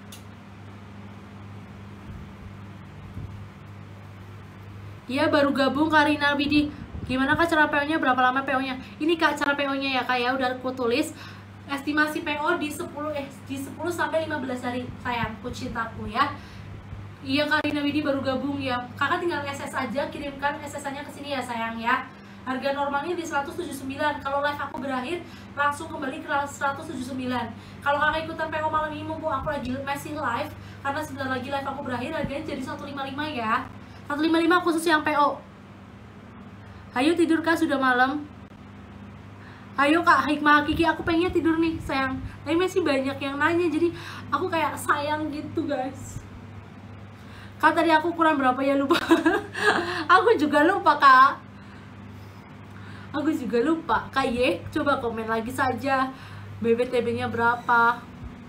Iya baru gabung Karina Widi. Gimana kak cara PO-nya? Berapa lama PO-nya? Ini kak cara PO-nya ya kak ya, udah aku tulis. Estimasi PO di 10 sampai 15 hari sayangku cintaku ya. Iya Karina Widi baru gabung ya. Kakak tinggal SS aja, kirimkan SS-nya ke sini ya sayang ya. Harga normalnya di 179. Kalau live aku berakhir langsung kembali ke 179. Kalau kakak ikutan PO malam ini mumpung aku lagi masih live, karena sebentar lagi live aku berakhir harganya jadi 155 ya. 155 khusus yang PO. Ayo tidur kak, sudah malam. Ayo kak Hikmah Hakiki, aku pengen tidur nih sayang. Tapi masih banyak yang nanya, jadi aku kayak sayang gitu guys. Kak tadi aku kurang berapa ya, lupa. Aku juga lupa kak. Aku juga lupa. Kak Ye, coba komen lagi saja. BBTB nya berapa?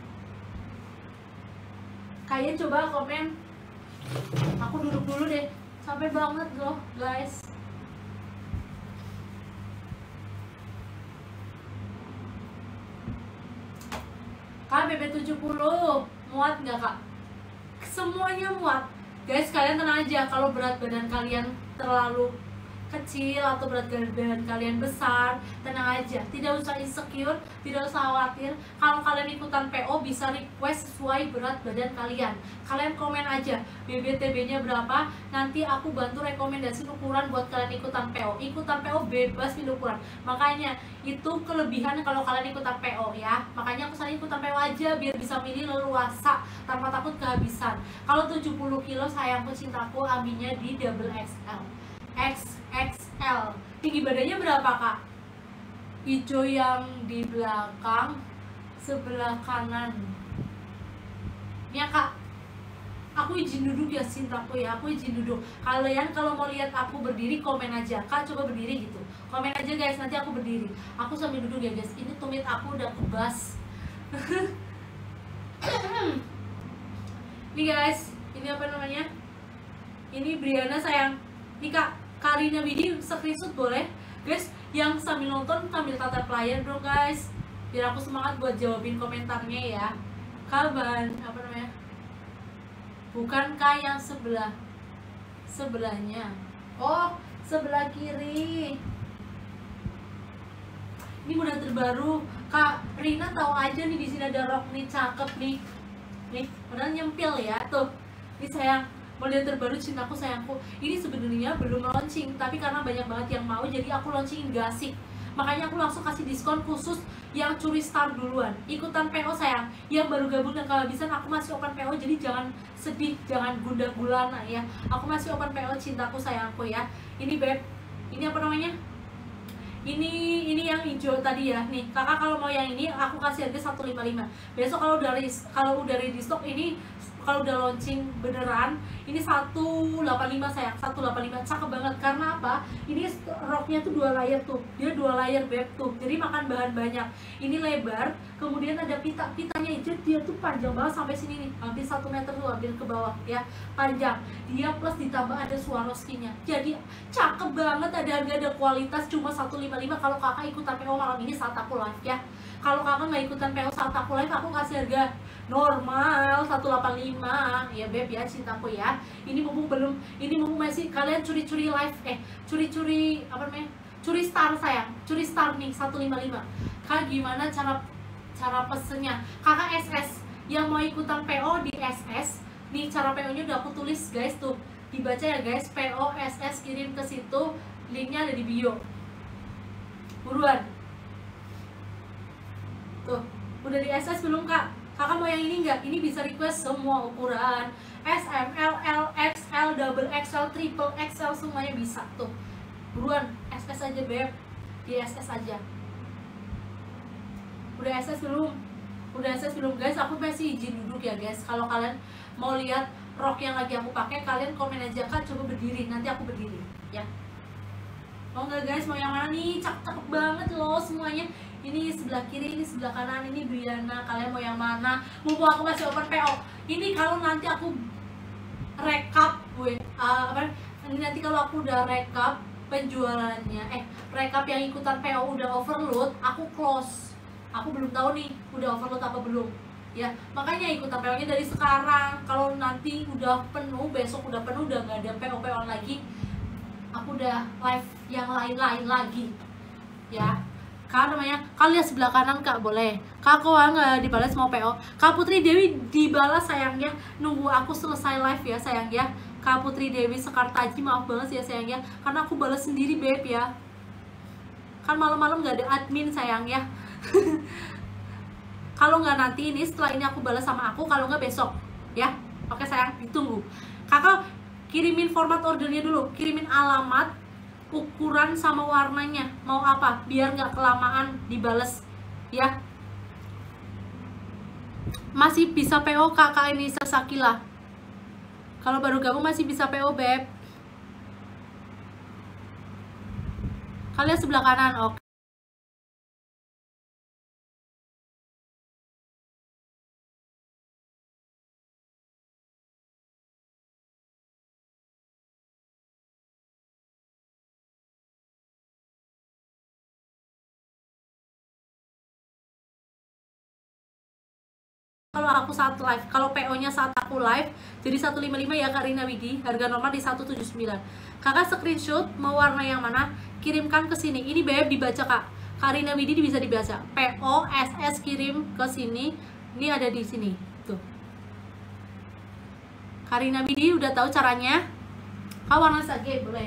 Kak Ye coba komen. Aku duduk dulu deh, capek banget loh guys. Kak BB70 muat nggak kak? Semuanya muat guys, kalian tenang aja. Kalau berat badan kalian terlalu kecil atau berat badan kalian besar, tenang aja, tidak usah insecure, tidak usah khawatir. Kalau kalian ikutan PO bisa request sesuai berat badan kalian. Kalian komen aja aja BBTB nya berapa, nanti aku bantu rekomendasi ukuran buat kalian ikutan PO. Ikutan PO bebas pilih ukuran, makanya itu kelebihan kalau kalian ikutan PO ya. Makanya aku selalu ikutan PO aja biar bisa milih leluasa tanpa takut kehabisan. Kalau 70 kilo sayangku cintaku, ambilnya di double XL. XXL. Tinggi badannya berapa kak? Hijau yang di belakang sebelah kanan ya kak. Aku izin duduk ya cintaku ya, aku izin duduk. Kalian kalau mau lihat aku berdiri komen aja, kak coba berdiri gitu, komen aja guys, nanti aku berdiri. Aku sambil duduk ya guys, ini tumit aku udah kebas. Nih guys, ini apa namanya, ini Briana sayang. Nih kak, Karina Widi screenshot boleh guys, yang sambil nonton sambil tatap layar dong guys, biar aku semangat buat jawabin komentarnya ya. Kaban apa namanya, bukankah yang sebelahnya, oh sebelah kiri. Ini model terbaru kak Rina, tahu aja nih di sini ada rok nih, cakep nih padahal nyempil ya tuh. Ini sayang, model terbaru cintaku sayangku. Ini sebenarnya belum launching, tapi karena banyak banget yang mau jadi aku launchingin gasik. Makanya aku langsung kasih diskon khusus yang curi star duluan. Ikutan PO sayang, yang baru gabung dan kehabisan aku masih open PO, jadi jangan sedih, jangan gundah gulana ya. Aku masih open PO cintaku sayangku ya. Ini beb, ini apa namanya? Ini yang hijau tadi ya. Nih, kakak kalau mau yang ini aku kasih harga 155. Besok kalau udah ready stock ini, kalau udah launching beneran ini 185 sayang, 185 cakep banget. Karena apa? Ini roknya tuh 2 layer tuh, dia 2 layer beb tuh, jadi makan bahan banyak. Ini lebar, kemudian ada pitanya aja, dia tuh panjang banget sampai sini nih, hampir 1 meter tuh, hampir ke bawah ya, panjang. Dia plus ditambah ada Swarovski-nya, jadi cakep banget. Ada harga, ada kualitas, cuma 155. Kalau kakak ikutan PO malam ini saat aku live ya. Kalau kakak nggak ikutan PO saat aku live, aku kasih harga normal 185 ya beb ya cintaku ya. Ini mumpung masih kalian curi-curi live, curi-curi apa namanya, curi star sayang, curi star nih 155. Kak gimana cara pesennya? Kakak SS yang mau ikutan PO di SS nih, cara PO nya udah aku tulis guys tuh, dibaca ya guys. PO SS kirim ke situ, linknya ada di bio, buruan tuh. Udah di SS belum kak? Kakak mau yang ini enggak? Ini bisa request semua ukuran, S, M, L, L, XL, double XL, triple XL, semuanya bisa tuh. Buruan, SS aja beb, di SS aja. Udah SS belum? Udah SS belum guys? Aku masih izin duduk ya guys. Kalau kalian mau lihat rok yang lagi aku pakai, kalian komen aja kak coba berdiri, nanti aku berdiri ya. Mau nggak guys? Mau yang mana nih? Cakep banget loh semuanya. Ini sebelah kiri, ini sebelah kanan, ini Briana. Kalian mau yang mana? Mumpung aku masih open PO. Ini kalau nanti aku rekap ini nanti kalau aku udah rekap penjualannya, rekap yang ikutan PO udah overload, aku close. Aku belum tahu nih udah overload apa belum ya. Makanya ikutan PO nya dari sekarang. Kalau nanti udah penuh, besok udah penuh, udah gak ada PO lagi, aku udah live yang lain-lain lagi ya. Kak namanya, kak lihat sebelah kanan kak, boleh kak, kok nggak dibalas mau PO? Kak Putri Dewi dibalas sayangnya, nunggu aku selesai live ya sayang ya. Kak Putri Dewi Sekartaji, maaf banget ya sayang ya, karena aku balas sendiri beb ya, kan malam-malam nggak ada admin sayang ya. Kalau nggak nanti ini setelah ini aku balas sama aku, kalau nggak besok ya. Oke sayang, ditunggu. Kakak kirimin format ordernya dulu, kirimin alamat, ukuran sama warnanya mau apa, biar nggak kelamaan dibales ya. Masih bisa PO kakak ini Sakila, kalau baru gabung masih bisa PO beb. Kalian sebelah kanan, oke. Kalau aku saat live, kalau PO nya saat aku live jadi 155 ya Karina Widi, harga normal di 179. Kakak screenshot mau warna yang mana, kirimkan ke sini. Ini beb dibaca kak, Karina Widi bisa dibaca. PO SS kirim ke sini, ini ada di sini tuh. Karina Bidi udah tahu caranya. Kak warna sage boleh.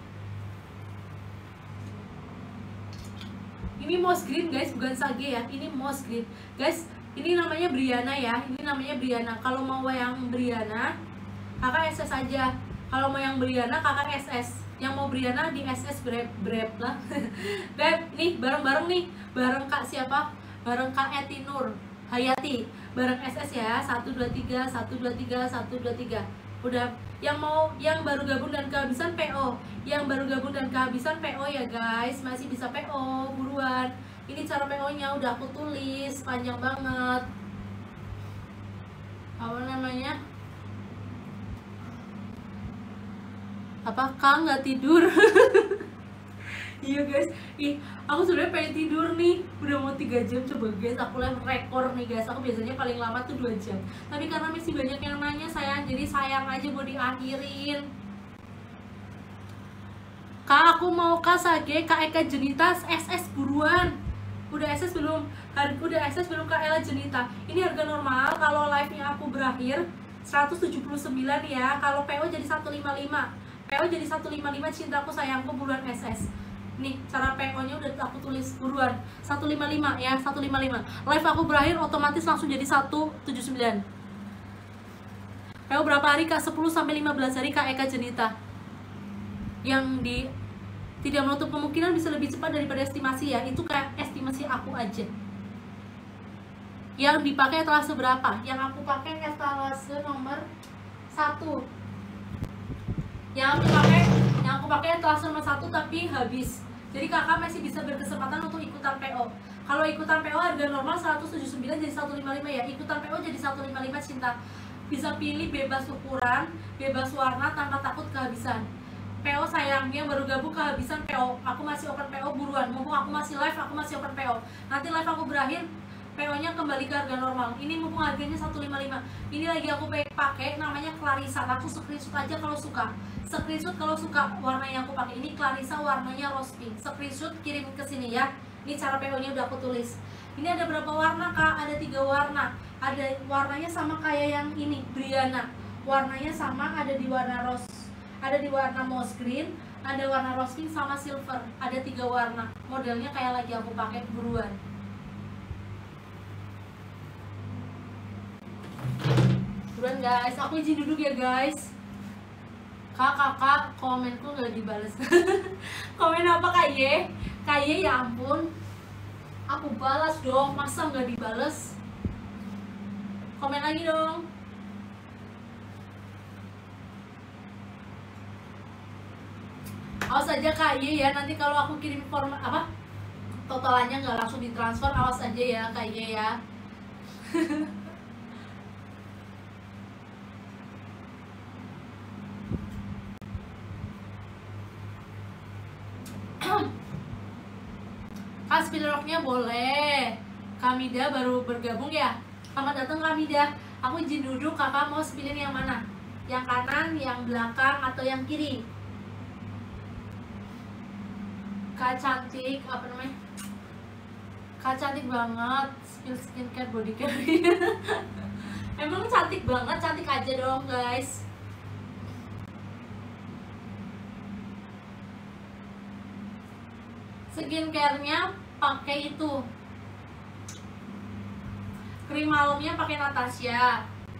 Ini moss green guys, bukan sage ya. Ini moss green guys. Ini namanya Briana ya. Ini namanya Briana. Kalau mau yang Briana, kakak SS aja. Kalau mau yang Briana, kakak SS. Yang mau Briana di SS Breb lah. Beb, nih bareng-bareng nih. Bareng Kak siapa? Bareng Kak Eti Nur Hayati. Bareng SS ya. 1 2 3 1 2 3 1 2 3. Udah. Yang baru gabung dan kehabisan PO. Yang baru gabung dan kehabisan PO ya guys. Masih bisa PO, buruan. Ini cara PO-nya udah aku tulis, panjang banget. Apa namanya? Apakah nggak tidur? Iya guys, aku sebenarnya pengen tidur nih. Udah mau 3 jam coba guys. Aku live rekor nih guys. Aku biasanya paling lama tuh 2 jam. Tapi karena masih banyak yang nanya sayang, jadi sayang aja mau diakhirin. Kak, aku mau Kak Sage, Kak Eka Junita, SS buruan. Udah SS belum? Udah SS belum Kak Ella Junita? Ini harga normal kalau live-nya aku berakhir 179 ya. Kalau PO jadi 155. PO jadi 155, cintaku sayangku buruan SS. Nih, cara PO-nya udah aku tulis buruan. 155 ya, 155. Live aku berakhir otomatis langsung jadi 179. PO berapa hari Kak? 10 sampai 15 hari Kak Eka Junita. Yang tidak menutup kemungkinan bisa lebih cepat daripada estimasi ya. Itu kayak estimasi aku aja. Yang dipakai etalase berapa? Yang aku pakai etalase nomor 1. Yang aku pakai etalase nomor 1 tapi habis. Jadi kakak masih bisa berkesempatan untuk ikutan PO. Kalau ikutan PO harga normal 179 jadi 155 ya. Ikutan PO jadi 155 cinta. Bisa pilih bebas ukuran, bebas warna tanpa takut kehabisan. PO sayangnya baru gabung kehabisan PO. Aku masih open PO buruan. Mumpung aku masih live, aku masih open PO. Nanti live aku berakhir, PO-nya kembali ke harga normal. Ini mumpung harganya 155. Ini lagi aku pakai namanya Clarissa. Aku screenshot aja kalau suka. Screenshot kalau suka warna yang aku pakai. Ini Clarissa warnanya rose pink. Screenshot kirim ke sini ya. Ini cara PO-nya udah aku tulis. Ini ada berapa warna Kak? Ada 3 warna. Ada warnanya sama kayak yang ini, Briana. Warnanya sama, ada di warna rose. Ada di warna moss green, ada warna rose pink sama silver. Ada 3 warna. Modelnya kayak lagi aku pakai buruan. Buruan guys, aku izin duduk ya guys. Kakak, komenku nggak dibales. Komen apa Kak Ye? Kak Ye ya ampun. Aku balas dong, masa nggak dibales? Komen lagi dong. Awas aja Kak Ye ya, nanti kalau aku kirim format apa totalannya nggak langsung ditransfer, awas aja ya Kak Ye ya. Kak spillrocknya boleh. Kamida baru bergabung ya. Selamat datang Kamida. Aku izin duduk, kakak mau spillin yang mana? Yang kanan, yang belakang, atau yang kiri? Kak cantik, apa namanya? Kak cantik banget, spill skincare body care. Emang cantik banget, cantik aja dong guys. Skincare-nya pakai itu. Krim malamnya pakai Natasha.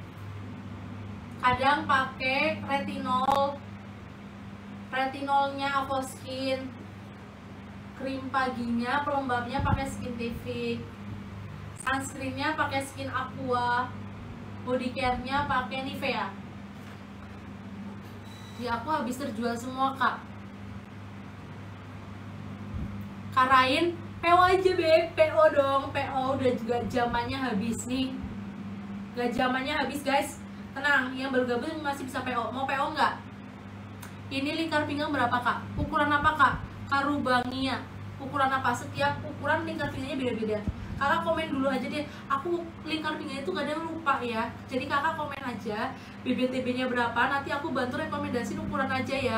Kadang pakai retinol. Retinolnya Avoskin. Krim paginya, pelembabnya pakai Skintific. Sunscreennya pakai Skin Aqua. Body care-nya pakai Nivea. Di aku habis terjual semua Kak. Karain PO aja Beb, PO dong, PO udah juga zamannya habis nih. Gak zamannya habis guys. Tenang, yang baru gabung masih bisa PO. Mau PO nggak? Ini lingkar pinggang berapa Kak? Ukuran apa Kak? Karubangia. Ukuran apa? Setiap ukuran lingkar pinggangnya beda-beda. Kakak komen dulu aja deh. Aku lingkar pinggangnya itu kadang lupa ya. Jadi kakak komen aja BBTB-nya berapa. Nanti aku bantu rekomendasiin ukuran aja ya.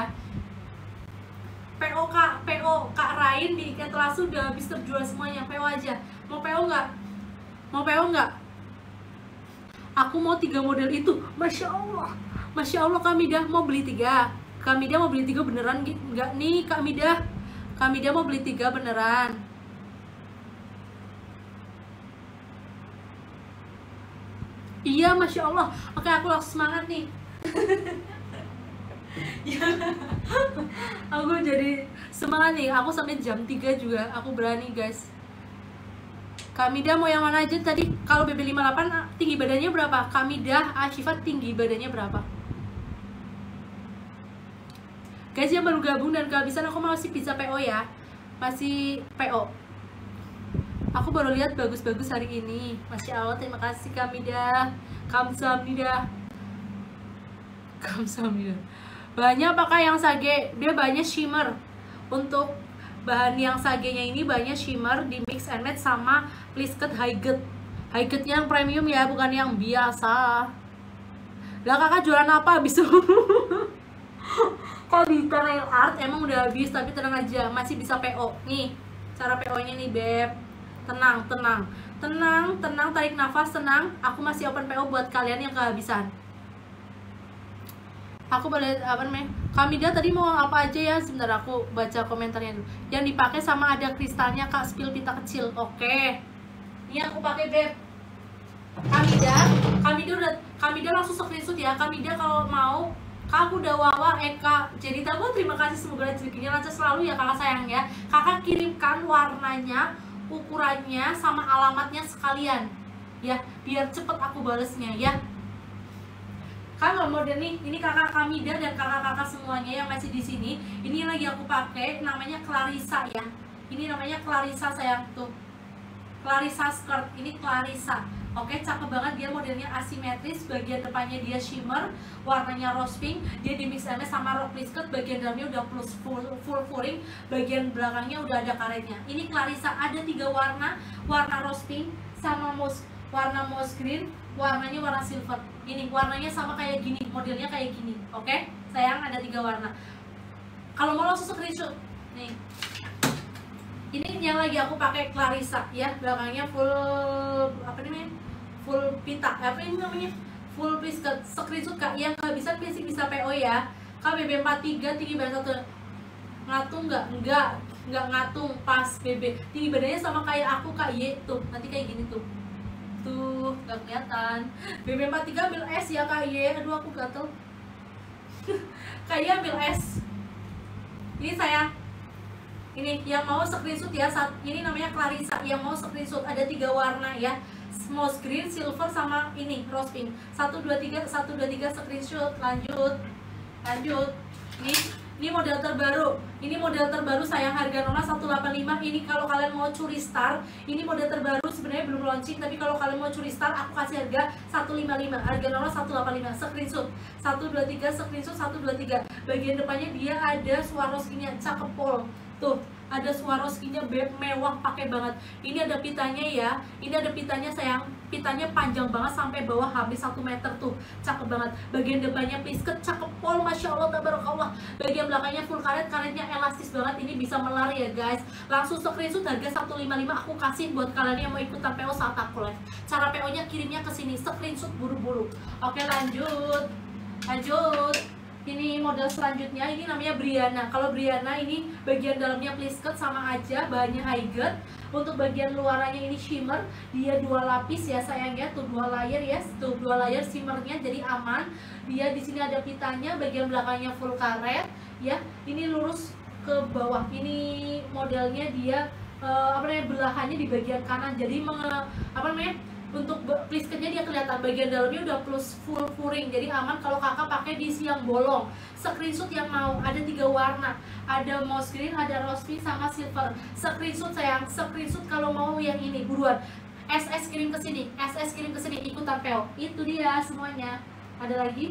PO Kak Rain di Ikat Lasu udah habis terjual semuanya. PO aja. Mau PO nggak? Mau PO nggak? Aku mau 3 model itu. Masya Allah. Masya Allah, Kak Midah mau beli 3. Kak Midah mau beli 3 beneran nggak nih Kak Midah? Kak Midah mau beli 3 beneran? Iya, Masya Allah. Oke, aku langsung semangat nih. Ya, aku jadi semangat nih. Aku sampai jam 3 juga. Aku berani, guys. Kak Midah mau yang mana aja tadi? Kalau BB58 tinggi badannya berapa? Kak Midah, Ashifa tinggi badannya berapa? Guys yang baru gabung dan kehabisan, aku masih bisa PO ya. Masih PO. Aku baru lihat bagus-bagus hari ini. Masya Allah, terima kasih Kak Midah. Kamsahamnida. Kamsahamnida. Bahannya apakah yang sage? Dia banyak shimmer. Untuk bahan yang sagenya ini banyak shimmer di mix and match sama plisket Highget. Highgetnya yang premium ya, bukan yang biasa. Lah kakak jualan apa abis? Kalau di nail art emang udah habis, tapi tenang aja, masih bisa PO. Nih, cara PO-nya nih, Beb. Tenang, tenang. Tenang, tenang, tarik nafas, tenang. Aku masih open PO buat kalian yang kehabisan. Aku boleh apa namanya? Kak Midah tadi mau apa aja ya? Sebentar aku baca komentarnya dulu. Yang dipakai sama ada kristalnya, Kak, spill pita kecil. Oke. Ini aku pakai, Beb. Kak Midah langsung screenshot ya. Kak Midah kalau mau, Kak, aku udah Wawa, Eka, jadi tahu, terima kasih, semoga rezekinya lancar selalu ya kakak sayang ya. Kakak kirimkan warnanya, ukurannya, sama alamatnya sekalian ya, biar cepet aku balesnya ya. Kak model nih, ini kakak Kamida dan kakak-kakak semuanya yang masih di sini. Ini yang lagi aku pakai, namanya Clarissa ya. Ini namanya Clarissa sayang tuh. Clarissa skirt, ini Clarissa. Oke, cakep banget, dia modelnya asimetris, bagian depannya dia shimmer, warnanya rose pink, dia di mix and match sama rok plisket, bagian dalamnya udah plus full furing, bagian belakangnya udah ada karetnya. Ini Clarissa, ada 3 warna, warna rose pink sama warna mouse green, warnanya warna silver. Ini warnanya sama kayak gini, modelnya kayak gini. Oke, sayang, ada 3 warna. Kalau mau langsung screenshot nih. Ini yang lagi aku pakai Clarissa ya, belakangnya full apa namanya? Full pita, apa ini namanya? Full plisket. Screenshot Kak, yang kehabisan bisa PO ya. Kak BB43 tinggi badan 1 ngatung nggak ngatung, pas BB. Tinggi badannya sama kayak aku Kak Y tuh, nanti kayak gini tuh. Tuh, nggak kelihatan. BB43 ambil S ya Kak Y. Aduh aku gatel. Kak Y ambil S. Ini saya. Ini yang mau screenshot ya, ini namanya Clarissa. Yang mau screenshot ada 3 warna ya, mouse green, silver, sama ini rose pink. 1, 2, 3 screenshot. Lanjut. Ini model terbaru. Ini model terbaru sayang, harga normal 185. Ini kalau kalian mau curi star, ini model terbaru, sebenarnya belum launching, tapi kalau kalian mau curi star aku kasih harga 155. Harga normal 185. Screenshot. 1, 2, 3 screenshot. 1, 2, 3. Bagian depannya dia ada Swarovski-nya, cakep pol. Tuh, ada Swarovski-nya, Beb, mewah, pakai banget. Ini ada pitanya ya. Ini ada pitanya sayang. Pitanya panjang banget sampai bawah habis 1 meter tuh. Cakep banget. Bagian depannya plisket, cakep pol, Masya Allah, tabarakallah. Bagian belakangnya full karetnya elastis banget. Ini bisa melar ya guys. Langsung screenshot, harga 155 aku kasih buat kalian yang mau ikutan PO saat aku live. Cara PO-nya kirimnya ke sini, screenshot buru-buru. Oke, lanjut. Ini model selanjutnya, ini namanya Brianna. Kalau Brianna ini bagian dalamnya plisket sama aja, bahannya Highget. Untuk bagian luarannya ini shimmer, dia 2 lapis ya sayangnya, tuh 2 layer ya, tuh 2 layer shimmernya, jadi aman. Dia di sini ada pitanya, bagian belakangnya full karet ya. Ini lurus ke bawah. Ini modelnya dia belahannya di bagian kanan, jadi untuk plisketnya dia kelihatan, bagian dalamnya udah plus full furing, jadi aman kalau kakak pakai di siang bolong. Screenshot yang mau, ada 3 warna, ada mouse green, ada rose pink, sama silver. Screenshot sayang, screenshot kalau mau yang ini, buruan. SS kirim ke sini, ikutan PO. Itu dia semuanya. Ada lagi?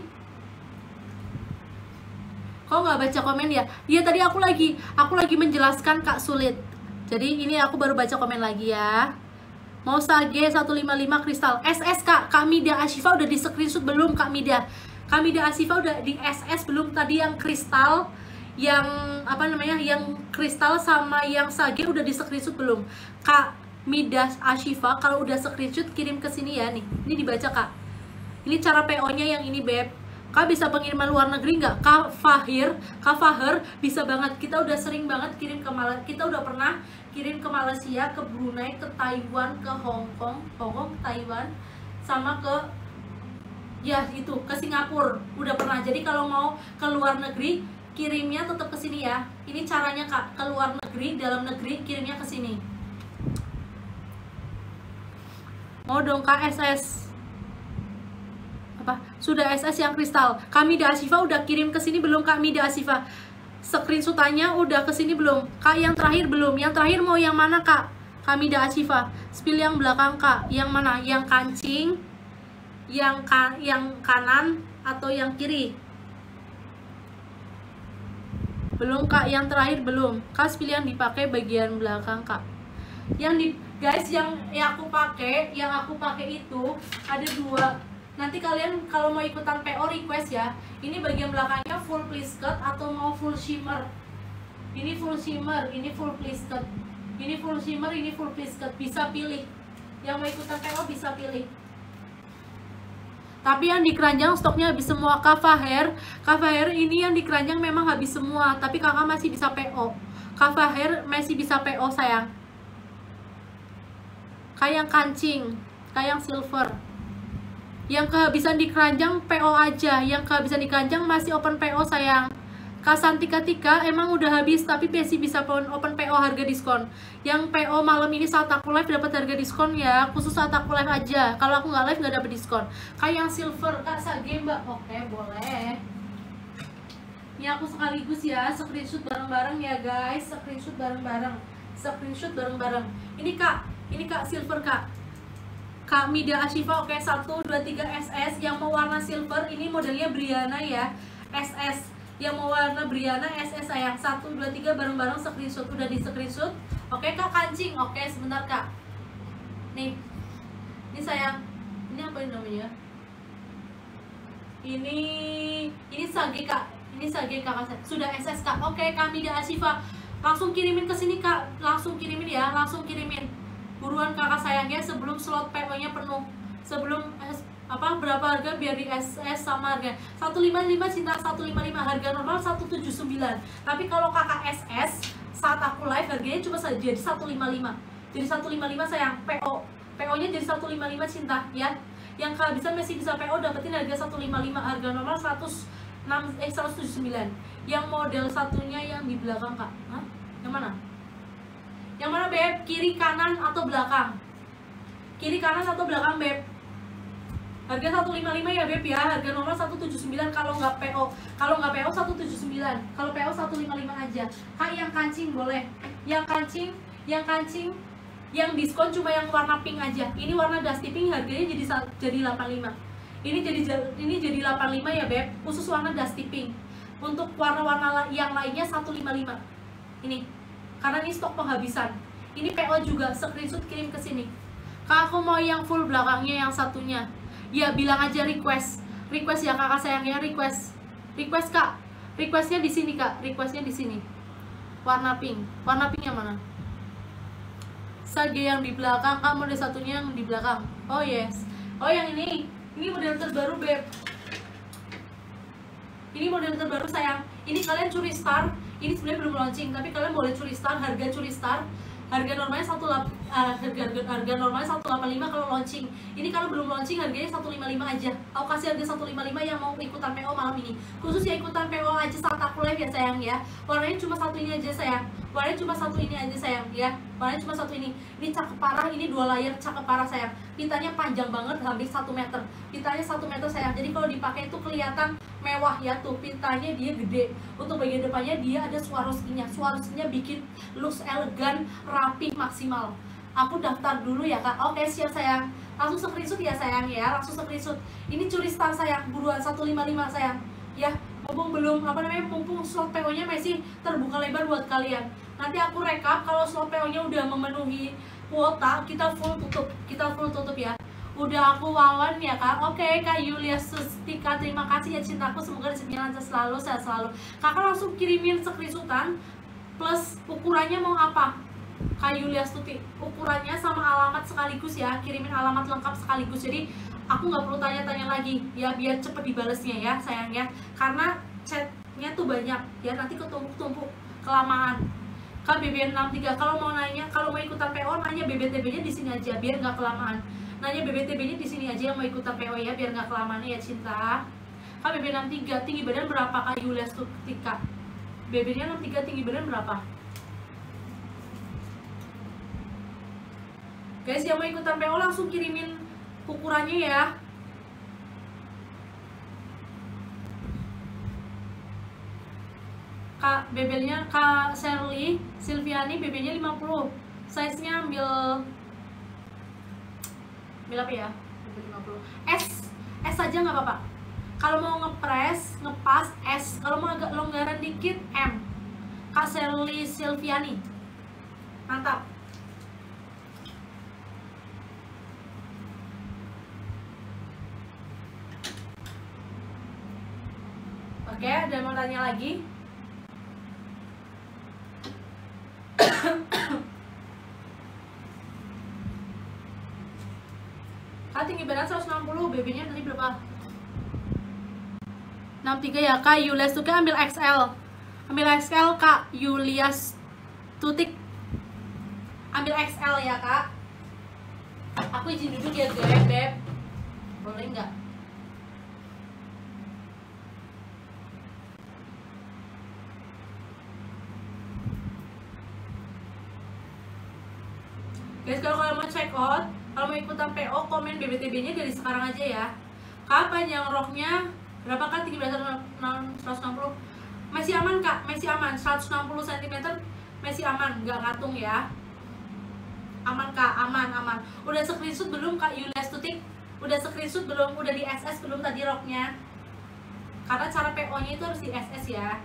Kok nggak baca komen ya? Iya tadi aku lagi menjelaskan Kak sulit. Jadi ini aku baru baca komen lagi ya. Mau sage 155 kristal SS Kak Mida Ashifa udah di screenshot belum Kak Mida? Kak Mida Ashifa udah di SS belum? Tadi yang kristal, yang yang kristal sama yang sage udah di screenshot belum? Kak Mida Ashifa kalau udah screenshot kirim ke sini ya nih. Ini dibaca Kak. Ini cara PO-nya yang ini Beb. Kak bisa pengiriman luar negeri nggak? Kak Fahir bisa banget. Kita udah sering banget kirim ke Malaysia. Kita udah pernah kirim ke Malaysia, ke Brunei, ke Taiwan, ke Hong Kong, Taiwan, sama ke ke Singapura. Udah pernah. Jadi kalau mau ke luar negeri, kirimnya tetap ke sini ya. Ini caranya Kak, ke luar negeri, dalam negeri kirimnya ke sini. Mau dong Kak SS. Sudah SS yang kristal. Kak Mida Asifa udah kirim ke sini belum Kak Mida Asifa? Screenshotannya udah ke sini belum? Kak yang terakhir belum. Yang terakhir mau yang mana Kak? Kak Mida Asifa. Spill yang belakang Kak. Yang mana? Yang kancing, yang kanan atau yang kiri? Belum Kak, yang terakhir belum. Kak spill yang dipakai bagian belakang Kak. Guys, yang aku pakai itu ada 2. Nanti kalian kalau mau ikutan PO request ya. Ini bagian belakangnya full please cut atau mau full shimmer. Ini full shimmer, ini full please cut. Ini full shimmer, ini full please cut. Bisa pilih. Yang mau ikutan PO bisa pilih. Tapi yang di keranjang stoknya habis semua. Kak Fahir ini yang di keranjang memang habis semua. Tapi kakak masih bisa PO. Kak Fahir masih bisa PO sayang. Kayak kancing, kayak silver. Yang kehabisan di keranjang PO aja. Yang kehabisan di keranjang masih open PO sayang. Kak Santika Tika emang udah habis, tapi masih bisa open PO harga diskon. Yang PO malam ini saat aku live dapat harga diskon ya. Khusus saat aku live aja. Kalau aku nggak live nggak dapat diskon. Kayak yang silver Kak Sage Mbak. Oke boleh. Ini aku sekaligus ya screenshot bareng-bareng ya guys. Screenshot bareng-bareng. Ini Kak silver Kak. Kak Mida Ashifa, oke 1, 2, 3 SS. Yang mau warna silver, ini modelnya Briana ya, SS. Yang mau warna Briana, SS sayang. 1, 2, 3 bareng-bareng screenshot. Udah di screenshot. Oke Kak kancing, oke sebentar Kak. Nih, ini sayang. Ini apa ini namanya? Ini Sage Kak. Ini Sage Kak. Sudah SS Kak. Oke Kak Mida Ashifa. Langsung kirimin ke sini Kak. Langsung kirimin ya, langsung kirimin. Buruan kakak sayangnya sebelum slot PO-nya penuh. Sebelum berapa harga biar di SS sama harga 155 cinta 155 harga normal 179. Tapi kalau kakak SS saat aku live harganya cuma jadi 155. Jadi 155 sayang PO-nya jadi 155 cinta ya. Yang kehabisan masih bisa PO dapetin harga 155, harga normal 179. Yang model satunya yang di belakang Kak. Hah? Yang mana? Yang mana Beb? Kiri, kanan, atau belakang? Kiri, kanan, atau belakang Beb? Harga 155 ya Beb ya. Harga normal 179 kalau nggak PO. Kalau nggak PO 179. Kalau PO 155 aja. Kak yang kancing boleh. Yang kancing, yang diskon cuma yang warna pink aja. Ini warna dusty pink harganya jadi 85. Ini jadi 85 ya Beb. Khusus warna dusty pink. Untuk warna-warna yang lainnya 155. Ini. Karena ini stok penghabisan. Ini PO juga, screenshot kirim ke sini. Kak aku mau yang full belakangnya yang satunya. Ya bilang aja request. Request ya kakak sayangnya request. Request Kak. Requestnya di sini Kak. Requestnya di sini. Warna pink. Warna pink yang mana? Sage yang di belakang. Kak model satunya yang di belakang. Oh yes. Oh yang ini. Ini model terbaru Beb. Ini model terbaru sayang. Ini kalian curi star. Ini sebenarnya belum launching, tapi kalian boleh curi star. Harga curi star, harga normalnya harga normalnya 185 kalau launching. Ini kalau belum launching harganya 155 aja. Aku kasih harga 155 yang mau ikutan PO malam ini. Khusus ya ikutan PO aja saat aku live ya sayang ya. Warnanya cuma satu ini aja sayang. Warnanya cuma satu ini aja sayang ya. Warnanya cuma satu ini. Ini cakep parah, ini 2 layer cakep parah sayang. Pintanya panjang banget, hampir 1 meter. Pintanya 1 meter sayang. Jadi kalau dipakai itu kelihatan mewah ya tuh. Pintanya dia gede. Untuk bagian depannya dia ada Swarovski-nya. Swarovski-nya bikin looks elegan, rapi, maksimal. Aku daftar dulu ya Kak. Oke siap sayang. Langsung screenshot ya sayang ya. Langsung screenshot. Ini curi star sayang. Buruan 155 sayang. Ya, mumpung belum mumpung slot PO-nya masih terbuka lebar buat kalian. Nanti aku rekap kalau slot PO-nya udah memenuhi kuota, kita full tutup ya. Udah aku wawan ya Kak. Oke Kak Yulia Sustika, terima kasih ya cintaku. Semoga rezekinya lancar selalu, sehat selalu. Kakak langsung kirimin screenshotan plus ukurannya mau apa? Kak Yulia Stuti, ukurannya sama alamat sekaligus ya. Kirimin alamat lengkap sekaligus. Jadi aku nggak perlu tanya-tanya lagi ya, biar cepet dibalesnya ya sayang ya, karena chatnya tuh banyak ya, nanti ketumpuk-tumpuk kelamaan. Kak BB63 kalau mau nanya, kalau mau ikutan PO nanya BBTB-nya di sini aja biar nggak kelamaan. Nanya BBTB-nya di sini aja yang mau ikutan PO ya, biar nggak kelamaan ya Cinta. Kak BB63 tinggi badan berapa Kak Yulia Stutika? BB-nya 63 tinggi badan berapa? Guys yang mau ikutan PO langsung kirimin ukurannya ya. Kak bebelnya Kak Sherly Silviani BB-nya 50. Size-nya ambil apa ya? 50. S aja nggak apa-apa. Kalau mau ngepres, ngepas S. Kalau mau agak longgaran dikit M. Kak Sherly Silviani. Mantap. Oke, ada mau tanya lagi? Kak tinggi badan 160, BB-nya tadi berapa? 63 ya Kak Yulia Stutik, ambil XL. Ambil XL Kak Yulia Stutik. Ambil XL ya Kak. Aku izin duduk ya Beb. Boleh nggak? Guys, kalau kalian mau check out, kalau mau ikutan PO, komen BBTB-nya dari sekarang aja ya. Kapan yang roknya berapa Kak? Tinggi badan 160. Masih aman Kak, masih aman. 160 cm masih aman, nggak ngatung ya. Aman Kak, aman. Udah screenshot belum Kak Yulia Stutik? Udah screenshot belum? Udah di SS belum tadi roknya? Karena cara PO-nya itu harus di SS ya.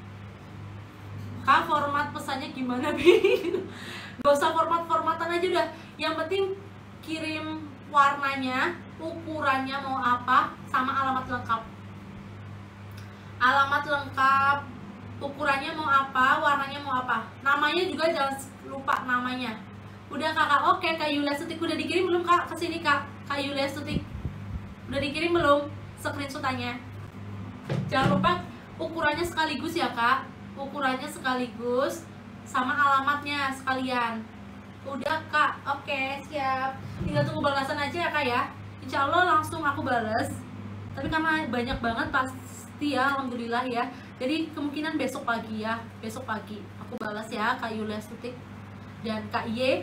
Kak, format pesannya gimana Bi? Gak usah formatan aja udah. Yang penting kirim warnanya, ukurannya mau apa, sama alamat lengkap. Alamat lengkap, ukurannya mau apa, warnanya mau apa. Namanya juga jangan lupa namanya. Udah Kakak, oke Kak Yulia Stutik udah dikirim belum Kak? Kesini Kak Yulia Stutik. Udah dikirim belum screenshotannya? Jangan lupa ukurannya sekaligus ya Kak. Ukurannya sekaligus sama alamatnya sekalian. Udah Kak, oke siap. Tinggal tunggu balasan aja ya Kak ya. Insya Allah langsung aku bales. Tapi karena banyak banget pasti ya, alhamdulillah ya. Jadi kemungkinan besok pagi ya. Besok pagi aku balas ya Kak Yulia Stutik dan Kak Y.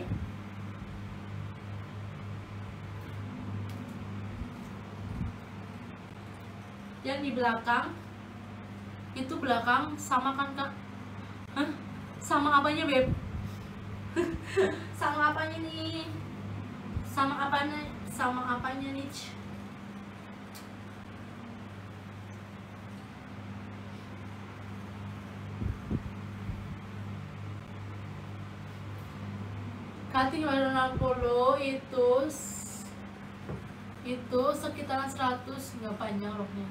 Yang di belakang itu belakang sama kan Kak? Hah? Sama apanya Beb? Sama apanya nih? Sama apanya nih? Cutting 60 itu sekitaran 100, nggak panjang roknya.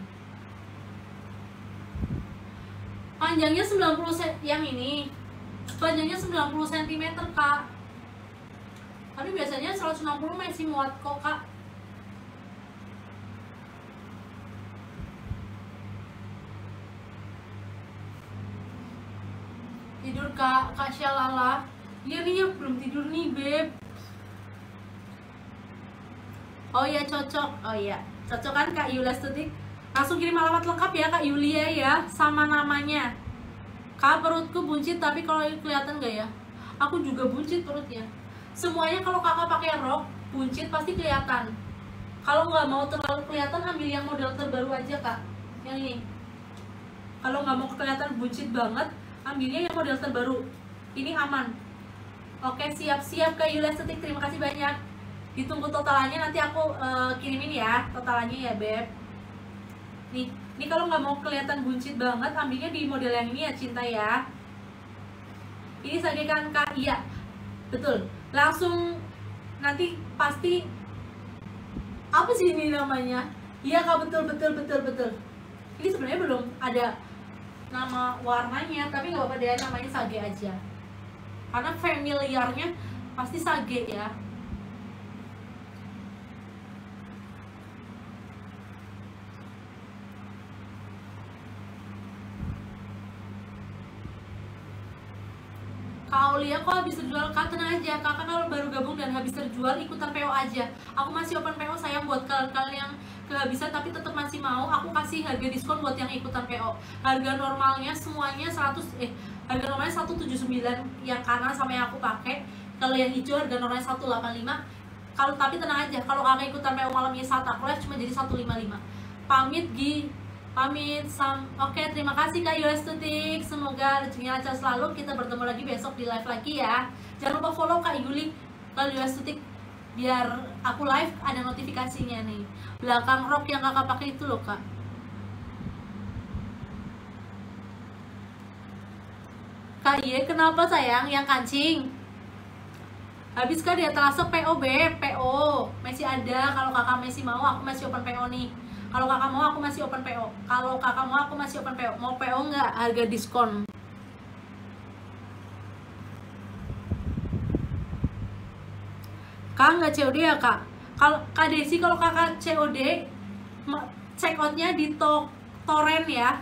Panjangnya 90 yang ini. Panjangnya 90 cm Kak. Tapi biasanya 160 masih muat kok Kak. Tidur Kak Syalala. Iya nih ya, belum tidur nih Beb. Oh ya cocok. Oh iya, cocok kan Kak Yulia Stutik? Langsung kirim alamat lengkap ya Kak Yulia ya, sama namanya. Kak perutku buncit tapi kalau kelihatan gak ya? Aku juga buncit perutnya. Semuanya kalau kakak pakai rok buncit pasti kelihatan. Kalau nggak mau terlalu kelihatan, ambil yang model terbaru aja Kak. Yang ini. Kalau nggak mau kelihatan buncit banget, ambilnya yang model terbaru. Ini aman. Oke siap-siap Kak Yulia Stutik, terima kasih banyak. Ditunggu totalannya, nanti aku kirimin ya totalannya ya Beb. Nih kalau nggak mau kelihatan buncit banget, ambilnya di model yang ini ya Cinta ya. Ini sagekan Kak, iya betul. Langsung nanti pasti apa sih ini namanya? Iya Kak, betul. Ini sebenarnya belum ada nama warnanya, tapi nggak apa-apa deh, namanya sage aja. Karena familiarnya pasti sage ya. Kak Aulia kok habis terjual? Kak tenang aja, kakak kalau baru gabung dan habis terjual ikutan PO aja. Aku masih open PO sayang buat kalian yang kehabisan tapi tetap masih mau. Aku kasih harga diskon buat yang ikutan PO. Harga normalnya semuanya harga normalnya 179 yang kanan sama yang aku pakai. Kalau yang hijau harga normalnya 185. Kalau tapi tenang aja, kalau kakak ikutan PO malamnya saat aku live cuma jadi 155. Pamit Oke, terima kasih Kak Yulestutik. Semoga rezekinya lancar selalu. Kita bertemu lagi besok di live lagi ya. Jangan lupa follow Kak Yuli, Kak Yulestutik, biar aku live ada notifikasinya nih. Belakang rok yang kakak pakai itu loh Kak. Kak Ye, kenapa sayang? Yang kancing habis kan dia terasa PO masih ada. Kalau kakak masih mau, aku masih open PO nih. Kalau kakak mau, aku masih open PO. Kalau kakak mau, aku masih open PO. Mau PO nggak? Harga diskon. Kak nggak COD ya kak? Kalau Kak Desi, kalau kakak COD, check outnya di torrent ya.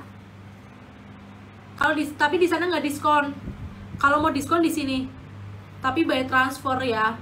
Tapi di sana nggak diskon. Kalau mau diskon di sini. Tapi by transfer ya.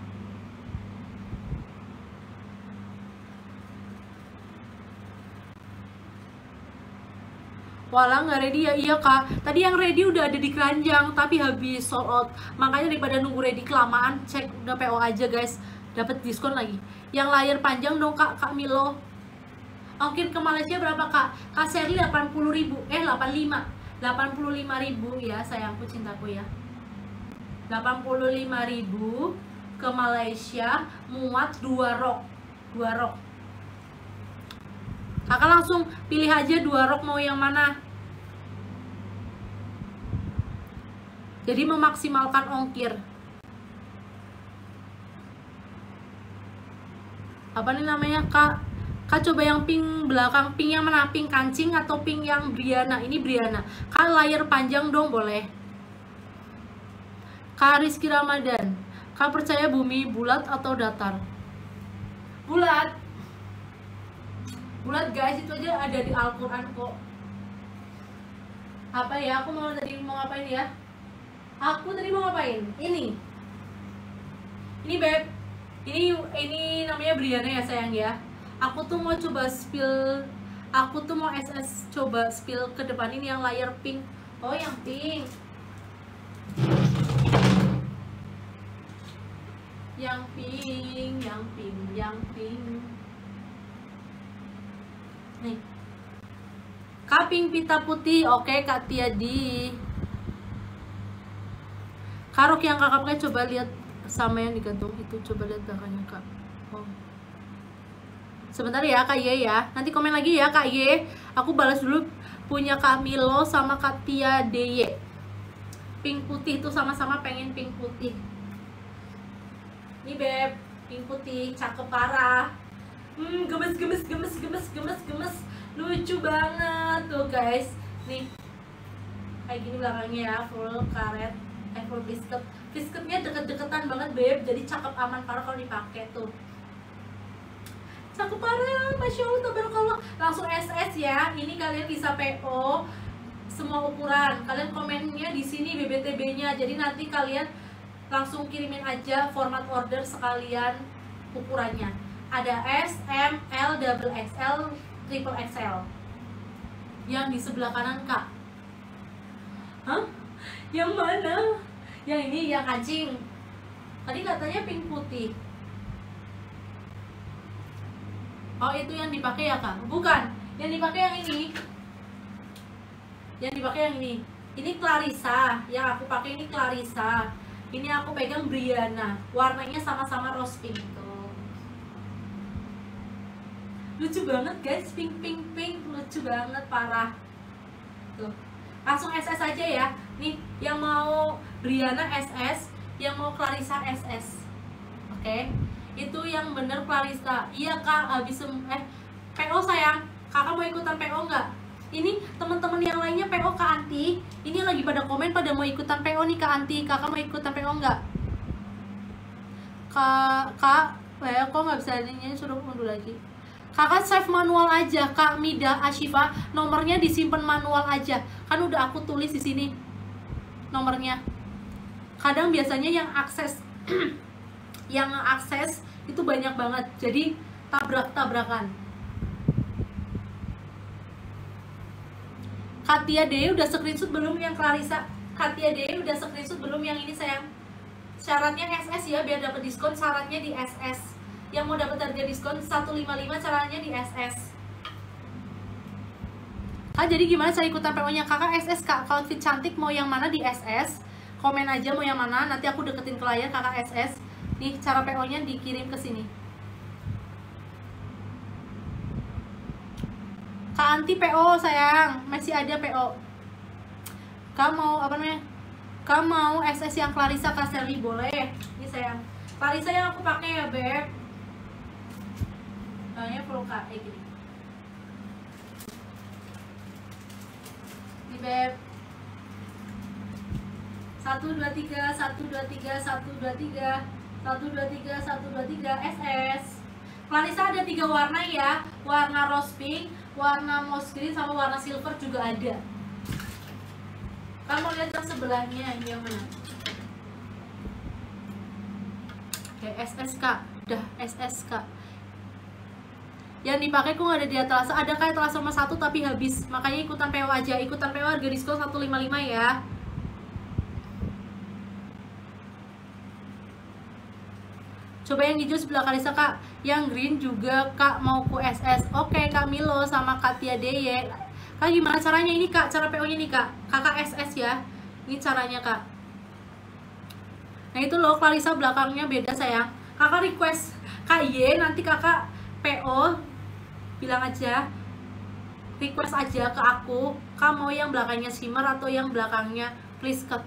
Walah nggak ready ya? Iya kak, tadi yang ready udah ada di keranjang tapi habis sold out. Makanya daripada nunggu ready kelamaan, cek udah PO aja guys, dapat diskon lagi. Yang layar panjang dong kak Milo. Ongkir ke Malaysia berapa kak? Kak Sherly 80.000, 85 ya sayangku cintaku ya. 85.000 ke Malaysia, muat 2 rok. Kakak langsung pilih aja 2 rok mau yang mana. Jadi memaksimalkan ongkir. Apa nih namanya kak? Kak coba yang pink belakang, pink yang mana? Pink kancing atau pink yang Briana? Ini Briana. Kak layar panjang dong boleh. Kak Rizky Ramadan, kak percaya bumi bulat atau datar? Bulat guys, itu aja ada di Al-Quran kok. Apa ya, aku tadi mau ngapain ya? Aku tadi mau ngapain? Ini beb, ini namanya Briana ya sayang ya. Aku tuh mau coba spill, aku tuh mau SS coba spill ke depan ini yang layar pink. Oh yang pink, yang pink. Nih, kaping pita putih. Oke Kak Tiadi. Karok yang kakak pakai coba lihat sama yang digantung itu, coba lihat belakangnya kak. Oh. Sebentar ya Kak Ye ya, nanti komen lagi ya Kak Ye. Aku balas dulu punya Kak Milo sama Kak Tia DY. Pink putih itu sama-sama pengen pink putih. Nih beb, pink putih, cakep parah. Gemes. Lucu banget tuh guys. Nih, kayak gini belakangnya ya, full karet, full biscuit. Biscuitnya deket-deketan banget beb, jadi cakep aman parah kalau dipakai tuh. Cakep parah, masya Allah, tabarakallah. Langsung SS ya. Ini kalian bisa PO semua ukuran. Kalian komennya di sini BBTB-nya. Jadi nanti kalian langsung kirimin aja format order sekalian ukurannya. Ada S, M, L, double XL, triple XL. Yang di sebelah kanan kak. Hah? Yang mana? Yang ini, yang kancing. Tadi katanya pink putih. Oh itu yang dipakai ya kak? Bukan, yang dipakai yang ini. Yang dipakai yang ini. Ini Clarissa. Yang aku pakai ini Clarissa. Ini aku pegang Briana. Warnanya sama-sama rose pink tuh. Lucu banget guys, pink, lucu banget parah. Tuh, langsung SS aja ya. Nih, yang mau Briana SS, yang mau Clarissa SS. Oke, itu yang bener Clarissa. Iya kak, habis PO sayang. Kakak mau ikutan PO nggak? Ini teman-teman yang lainnya PO Kak Anti. Ini lagi pada komen pada mau ikutan PO nih Kak Anti. Kakak mau ikutan PO nggak? Kak, kok nggak bisa ini, suruh unduh lagi. Kakak save manual aja Kak Mida Ashifa, nomornya disimpan manual aja. Kan udah aku tulis di sini nomornya. Kadang biasanya yang akses yang akses itu banyak banget, jadi tabrak-tabrakan. Katia D udah screenshot belum yang Clarissa? Katia D udah screenshot belum yang ini sayang? Syaratnya SS ya, biar dapat diskon, syaratnya di SS. Yang mau dapat harga diskon 155, caranya di SS. Kak, jadi gimana cara ikutan PO-nya? Kakak SS Kak, kalau outfit cantik mau yang mana di SS? Komen aja mau yang mana, nanti aku deketin ke layar kakak SS. Nih, cara PO-nya dikirim ke sini. Kak Anti PO sayang, masih ada PO. Kak mau apa namanya? Kak mau SS yang Clarissa Kak Sally boleh? Ini sayang. Clarissa yang aku pakai ya beb. Kayaknya perlu Kak gini. Ini beb. 1 2 3 1 2 3 1 2 3 1 2 3 1 2 3 SS. Clarissa ada 3 warna ya, warna rose pink, warna moss green, sama warna silver juga ada. Kamu lihat yang sebelahnya yang mana? Oke, SS Kak, udah SS Kak. Yang dipakai kok nggak ada di Atlasa, ada kayak Atlasa sama 1 tapi habis, makanya ikutan PO aja. Ikutan PO harga diskon 155 ya. Coba yang hijau sebelah Clarissa Kak, yang green juga Kak mau ku SS. Oke Kak Milo sama Katia Deye. Kak gimana caranya ini Kak, cara PO nya nih Kak? Kakak SS ya, ini caranya Kak. Nah itu loh Clarissa belakangnya beda sayang. Kakak request Kak Y, nanti kakak PO bilang aja, request aja ke aku, Kak mau yang belakangnya shimmer atau yang belakangnya please cut.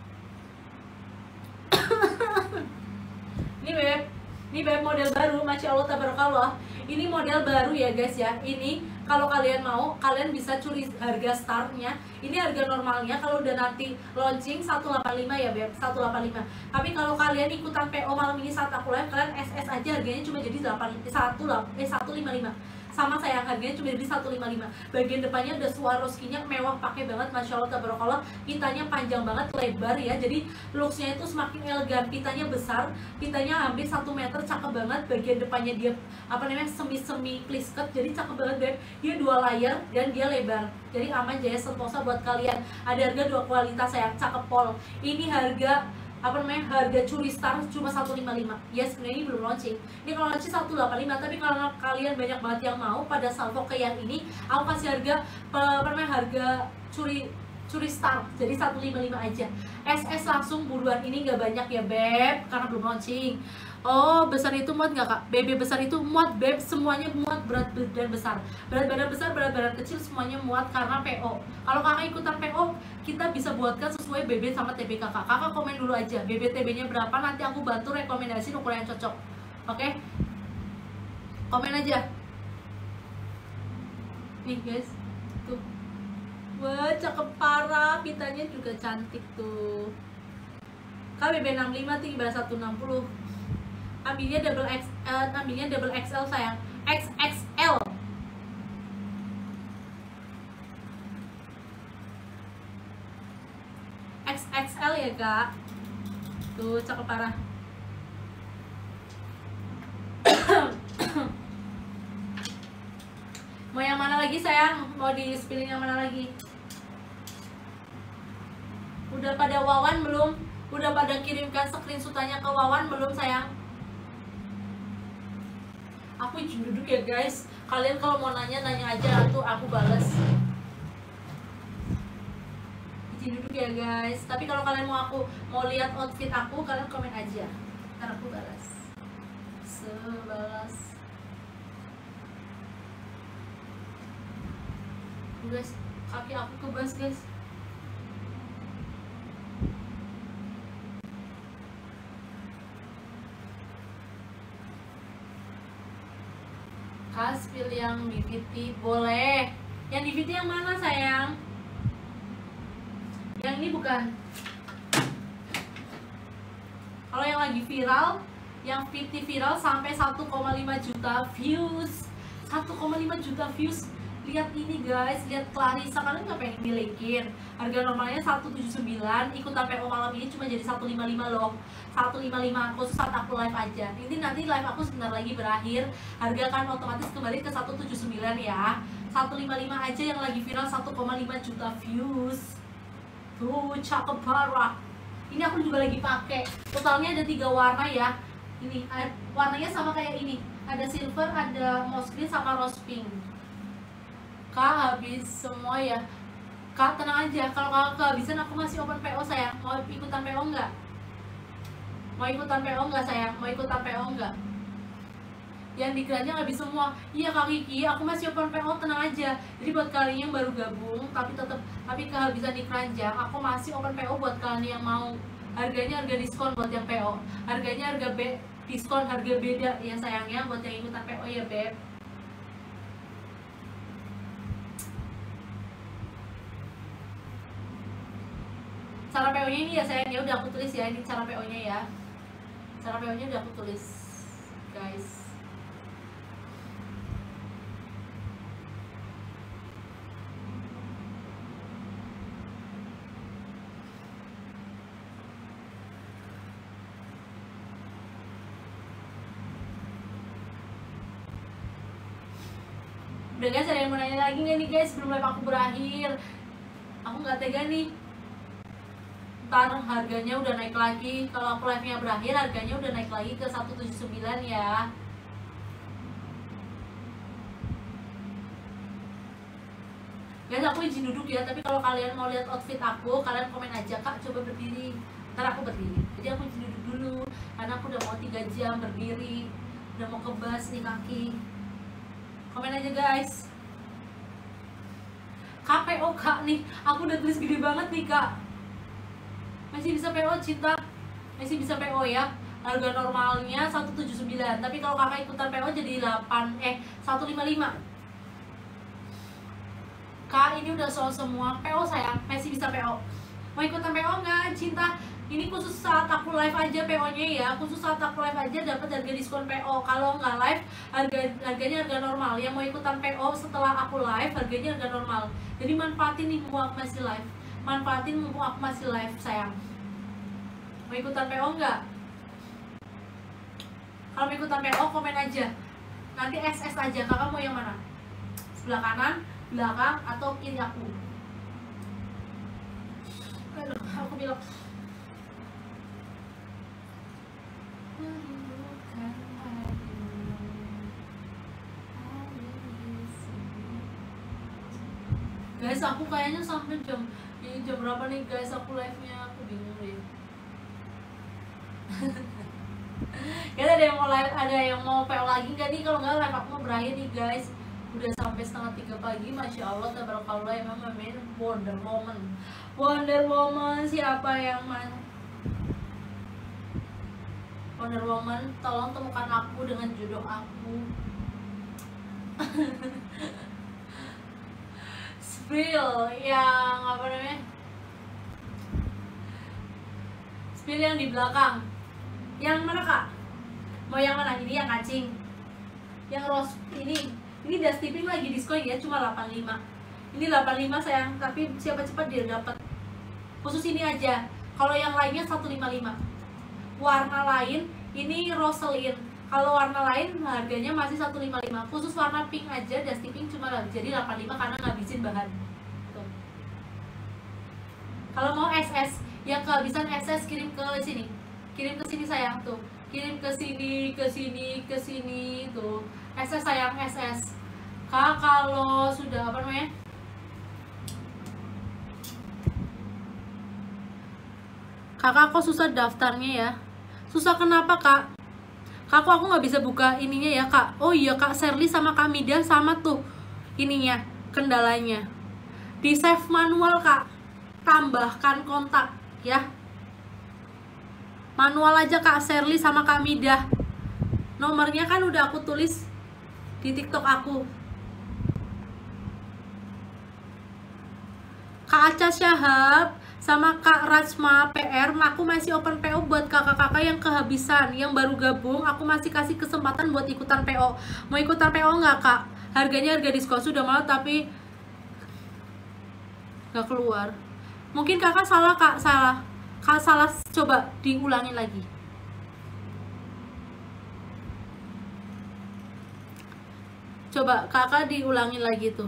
Ini beb model baru, Masya Allah tabarakallah. Ini model baru ya guys ya. Ini kalau kalian mau, kalian bisa curi harga startnya. Ini harga normalnya kalau udah nanti launching 185 ya beb, 185. Tapi kalau kalian ikutan PO malam ini saat aku live, kalian SS aja harganya cuma jadi 155. Sama sayang, harganya cuma jadi 155. Bagian depannya udah Swarovski-nya mewah, pakai banget, Masya Allah tabarakallah. Pitanya panjang banget, lebar ya, jadi looksnya itu semakin elegan. Pitanya besar, pitanya hampir 1 meter, cakep banget. Bagian depannya dia apa namanya, semi please cut, jadi cakep banget beb. Dia 2 layer dan dia lebar, jadi aman Jaya Sentosa buat kalian. Ada harga 2 kualitas sayang, cakep pol. Ini harga apa namanya, harga curi star cuma 155. Ya sebenarnya ini belum launching, ini kalau launching 185. Tapi kalau kalian banyak banget yang mau pada salvo ke yang ini, aku kasih harga apa namanya, harga curi star jadi 155 aja. SS langsung buruan, ini nggak banyak ya beb karena belum launching. Oh besar itu muat nggak Kak? BB besar itu muat beb, semuanya muat, berat dan besar, berat badan besar, berat badan kecil, semuanya muat karena PO. Kalau kakak ikutan PO, kita bisa buatkan sesuai BB sama TB kakak. Kakak komen dulu aja BB TB nya berapa, nanti aku bantu rekomendasi ukuran yang cocok. Oke? Komen aja. Nih guys, tuh. Wah cakep parah, pitanya juga cantik tuh. Kak BB 65 tinggi badan 160. Ambilnya double XL sayang, XXL. XXL ya Kak. Tuh cakep parah. Mau yang mana lagi sayang? Mau di spilling yang mana lagi? Udah pada Wawan belum? Udah pada kirimkan screenshotannya ke Wawan belum sayang? Aku izin duduk ya guys. Kalian kalau mau nanya aja, aku balas. Izin duduk ya guys. Tapi kalau kalian mau lihat outfit aku, kalian komen aja, karena aku balas. Sebalas. Guys, kaki aku kebas guys. Kaspil yang DVT boleh. Yang DVT yang mana sayang? Yang ini bukan. Kalau yang lagi viral, yang VT viral sampai 1,5 juta views. 1,5 juta views Lihat ini guys, lihat Clarissa, kalian nggak pengen milikin. Harga normalnya 179, ikutan PO malam ini cuma jadi 155 loh. 155 khusus saat aku live aja. Ini nanti live aku sebentar lagi berakhir, harga kan otomatis kembali ke 179 ya. 155 aja yang lagi viral 1,5 juta views. Tuh, cakep parah. Ini aku juga lagi pakai. Totalnya ada 3 warna ya. Ini warnanya sama kayak ini. Ada silver, ada moss green sama rose pink. Kak habis semua ya. Kak tenang aja, kalau kakak kehabisan aku masih open PO sayang. Mau ikutan PO enggak? Mau ikutan PO enggak sayang? Mau ikutan PO enggak? Yang di keranjang habis semua. Iya Kak Kiki, aku masih open PO, tenang aja. Jadi buat kalian yang baru gabung tapi kehabisan di keranjang, aku masih open PO buat kalian yang mau. Harganya harga diskon buat yang PO. Harganya harga diskon, harga beda ya sayangnya buat yang ikutan PO ya beb. Cara PO-nya ini ya sayangnya udah aku tulis ya, ini cara PO-nya ya. Cara PO-nya udah aku tulis, guys. Udah guys, ada yang mau nanya lagi nggak nih guys sebelum live aku berakhir? Aku nggak tega nih, ntar harganya udah naik lagi. Kalau aku live nya berakhir harganya udah naik lagi ke 179 ya. Guys aku izin duduk ya, tapi kalau kalian mau lihat outfit aku, kalian komen aja Kak coba berdiri, ntar aku berdiri. Jadi aku izin duduk dulu karena aku udah mau 3 jam berdiri, udah mau kebas nih kaki. Komen aja guys. Kak PO Kak nih, aku udah tulis gede banget nih Kak. Masih bisa PO Cinta, masih bisa PO ya. Harga normalnya 179, tapi kalau kakak ikutan PO jadi 155. Kak ini udah soal semua PO sayang, masih bisa PO. Mau ikutan PO nggak Cinta? Ini khusus saat aku live aja PO-nya ya. Khusus saat aku live aja dapat harga diskon PO. Kalau nggak live harganya harga normal. Yang mau ikutan PO setelah aku live harganya harga normal. Jadi manfaatin nih mumpung aku masih live. Manfaatin mumpung aku masih live sayang. Mau ikutan PO nggak? Kalau mau ikutan PO komen aja. Nanti SS aja. Kakak mau yang mana? Sebelah kanan, belakang, atau kiri aku? Aduh, aku bilang guys, aku kayaknya sampai jam berapa nih guys aku live-nya, aku bingung deh. Kayaknya ada yang mau PO lagi nggak nih? Kalau nggak live aku mau berakhir nih guys. Udah sampai 2:30 pagi, masya Allah, tabarakallah, emang main Wonder Woman siapa yang mana? Wonder Woman, tolong temukan aku dengan jodoh aku. Spill yang apa namanya? Spill yang di belakang. Yang mana Kak? Mau yang mana? Ini yang kacing. Yang rose ini Dusty Pink lagi diskon ya, cuma 85. Ini 85 sayang, tapi siapa cepat dia dapat. Khusus ini aja. Kalau yang lainnya 155. Warna lain ini Roselyn. Kalau warna lain harganya masih 155. Khusus warna pink aja Dusty Pink cuma jadi 85 karena ngabisin bahan. Tuh. Kalau mau SS, yang kehabisan SS kirim ke sini. Kirim ke sini sayang tuh. Kirim ke sini tuh. SS sayang, SS. Kak kalau sudah apa namanya? Kakak kok susah daftarnya ya? Susah kenapa Kak? Kak aku nggak bisa buka ininya ya Kak. Oh iya Kak, Sherly sama Kak Mida sama tuh ininya, kendalanya. Di save manual Kak. Tambahkan kontak ya. Manual aja Kak Sherly sama Kak Mida. Nomornya kan udah aku tulis di TikTok aku. Kak Aca Syahab sama Kak Rajma PR, aku masih open PO buat kakak-kakak yang kehabisan, yang baru gabung, aku masih kasih kesempatan buat ikutan PO. Mau ikutan PO nggak Kak? Harganya harga diskon sudah malah tapi nggak keluar. Mungkin kakak salah, kak salah. Kak salah, coba diulangin lagi. Coba kakak diulangin lagi tuh.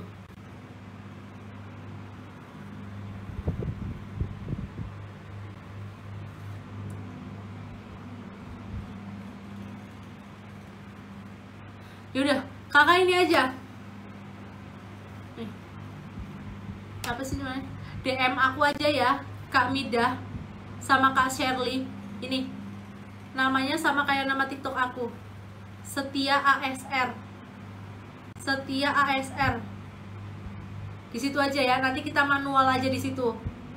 Yaudah, kakak ini aja. Nih. Apa sih namanya? DM aku aja ya, Kak Midah sama Kak Shirley. Ini namanya sama kayak nama TikTok aku, Setia ASR. Setia ASR. Di situ aja ya. Nanti kita manual aja di situ.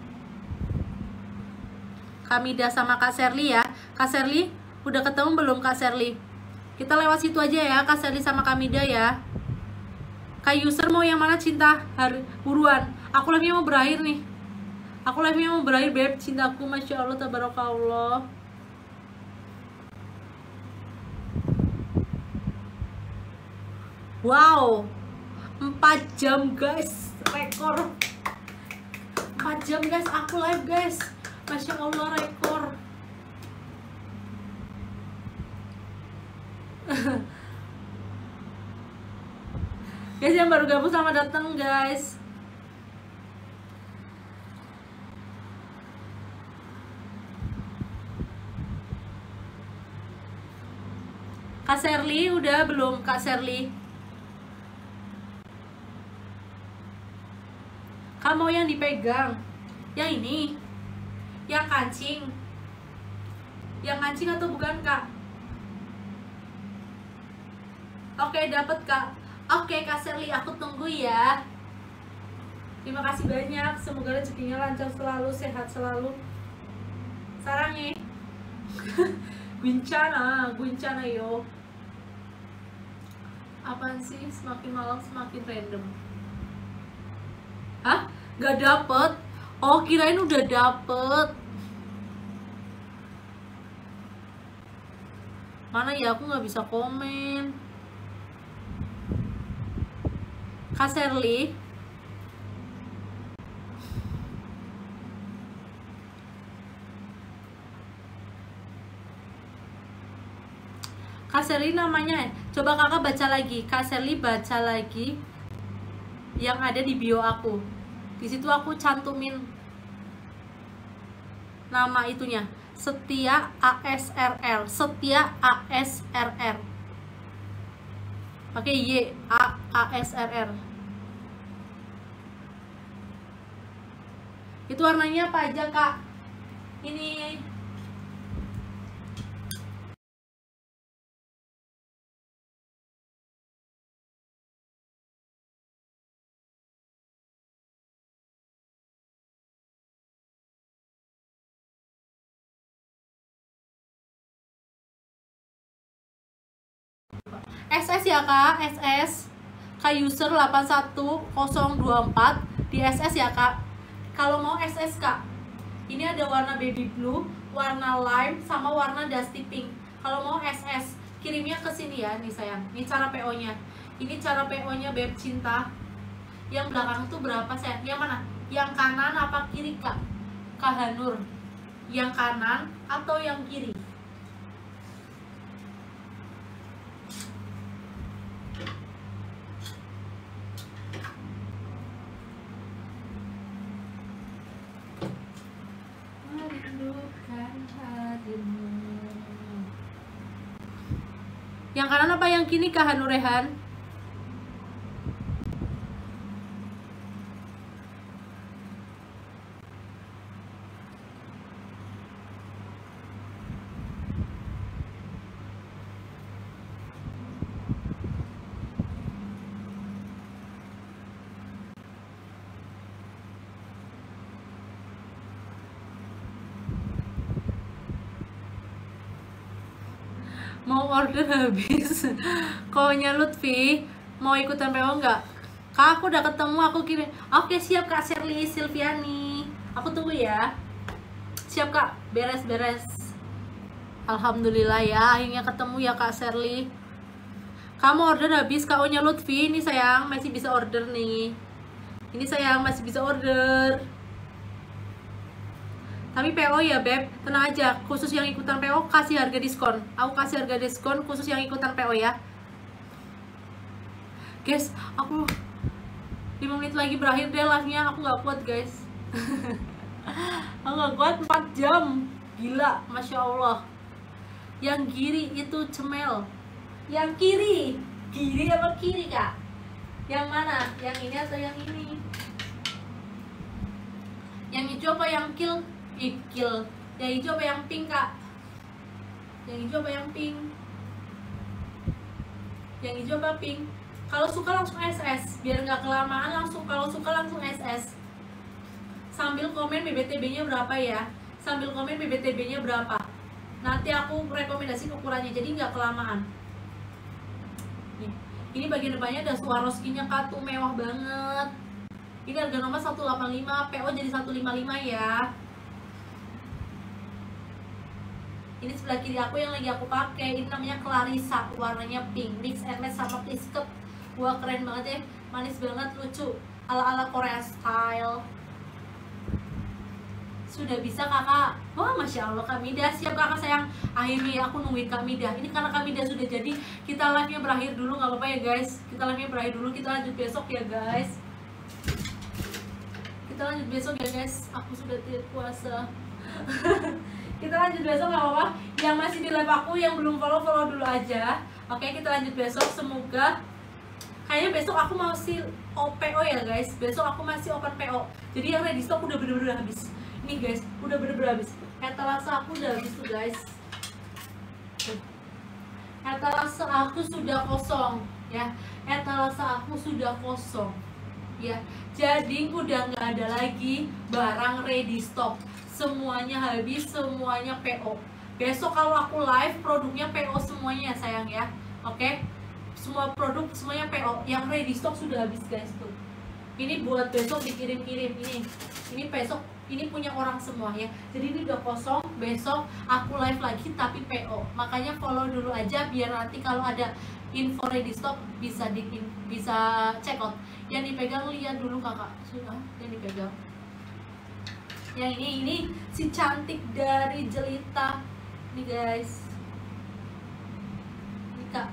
Kak Midah sama Kak Shirley ya. Kak Shirley, udah ketemu belum Kak Shirley? Kita lewat situ aja ya, Kak Shirley sama Kak Midah ya. Kak user mau yang mana cinta? Buruan. Aku live-nya mau berakhir nih. Aku live-nya mau berakhir, beb. Cintaku, Masya Allah, tabarakallah. Wow, 4 jam guys, rekor 4 jam guys, aku live guys. Masya Allah, rekor. Guys yang baru gabung, selamat datang guys. Kak Shirley udah belum Kak Shirley? Kamu mau yang dipegang? Yang ini? Yang kancing? Yang kancing atau bukan Kak? Oke, dapet Kak. Oke Kak Shirley, aku tunggu ya. Terima kasih banyak. Semoga rezekinya lancar selalu, sehat selalu. Sarangi. Guncana yo. Apaan sih? Semakin malam semakin random. Hah? Gak dapet? Oh, kirain udah dapet. Mana ya? Aku gak bisa komen. Kak Shirley, Kak Shirley namanya, coba kakak baca lagi. Kak Shirley baca lagi yang ada di bio aku. Di situ aku cantumin nama itunya, Setia ASRR. Setia ASRR. Pakai Y ASRR. Itu warnanya apa aja Kak? Ini SS ya Kak, SS. Kak user 81024 di SS ya Kak. Kalau mau SS Kak, ini ada warna baby blue, warna lime, sama warna dusty pink. Kalau mau SS, kirimnya ke sini ya, nih sayang. Ini cara PO-nya. Ini cara PO-nya beb cinta. Yang belakang tuh berapa sayang? Yang mana? Yang kanan apa kiri Kak? Kak Hanur. Yang kanan atau yang kiri? Yang kanan apa yang kiri Kak Hanurehan? Mau order habis. Konya Lutfi mau ikutan PO nggak? Kak, aku udah ketemu, aku kirim. Oke, siap Kak Shirley Silviani. Aku tunggu ya. Siap Kak, beres-beres. Alhamdulillah ya, akhirnya ketemu ya Kak Shirley. Kamu order habis KO-nya Lutfi. Ini sayang, masih bisa order nih. Ini sayang, masih bisa order. Tapi PO ya Beb, tenang aja. Khusus yang ikutan PO kasih harga diskon. Aku kasih harga diskon khusus yang ikutan PO ya. Guys, aku 5 menit lagi berakhir deh live-nya. Aku gak kuat guys. Aku gak kuat 4 jam. Gila, Masya Allah. Yang kiri itu cemel. Yang kiri. Kiri apa kiri kak? Yang mana? Yang ini atau yang ini? Yang hijau apa yang kill? Kill. Yang hijau apa yang pink kak? Yang hijau apa yang pink? Yang hijau apa pink? Kalau suka langsung SS, biar nggak kelamaan langsung. Kalau suka langsung SS. Sambil komen BBTB-nya berapa ya? Sambil komen BBTB-nya berapa? Nanti aku rekomendasi ukurannya, jadi nggak kelamaan. Nih, ini bagian depannya ada Swarovski-nya kak, tuh mewah banget. Ini harga nomor 185, PO jadi 155 ya. Ini sebelah kiri aku yang lagi aku pakai. Ini namanya Clarissa, warnanya pink, mix and match sama please cup. Wah keren banget ya, manis banget, lucu, ala-ala Korea style. Sudah bisa kakak. Wah Masya Allah Kak Mida, siap kakak sayang. Akhirnya aku nungguin Kak Mida. Ini karena Kak Mida sudah jadi, kita live-nya berakhir dulu, nggak apa-apa ya guys. Kita live-nya berakhir dulu, kita lanjut besok ya guys. Kita lanjut besok ya guys. Aku sudah tidak puasa. Kita lanjut besok nggak apa-apa. Yang masih di live aku, yang belum follow dulu aja. Oke, kita lanjut besok. Semoga kayaknya besok aku masih OPO ya guys. Besok aku masih open PO. Jadi yang ready stock udah bener-bener habis. Nih guys, udah bener-bener habis. Etalase aku udah habis tuh guys. Etalase aku sudah kosong ya. Etalase aku sudah kosong ya. Jadi udah nggak ada lagi barang ready stock. Semuanya habis, semuanya PO. Besok kalau aku live produknya PO semuanya sayang ya. Oke. Semua produk semuanya PO. Yang ready stock sudah habis guys tuh. Ini buat besok dikirim-kirim ini. Ini besok ini punya orang semua ya. Jadi ini udah kosong. Besok aku live lagi tapi PO. Makanya follow dulu aja biar nanti kalau ada info ready stock bisa check out. Yang dipegang lihat dulu kakak. Sudah, yang dipegang. Yang ini si cantik dari Jelita. Nih guys. Ini kak.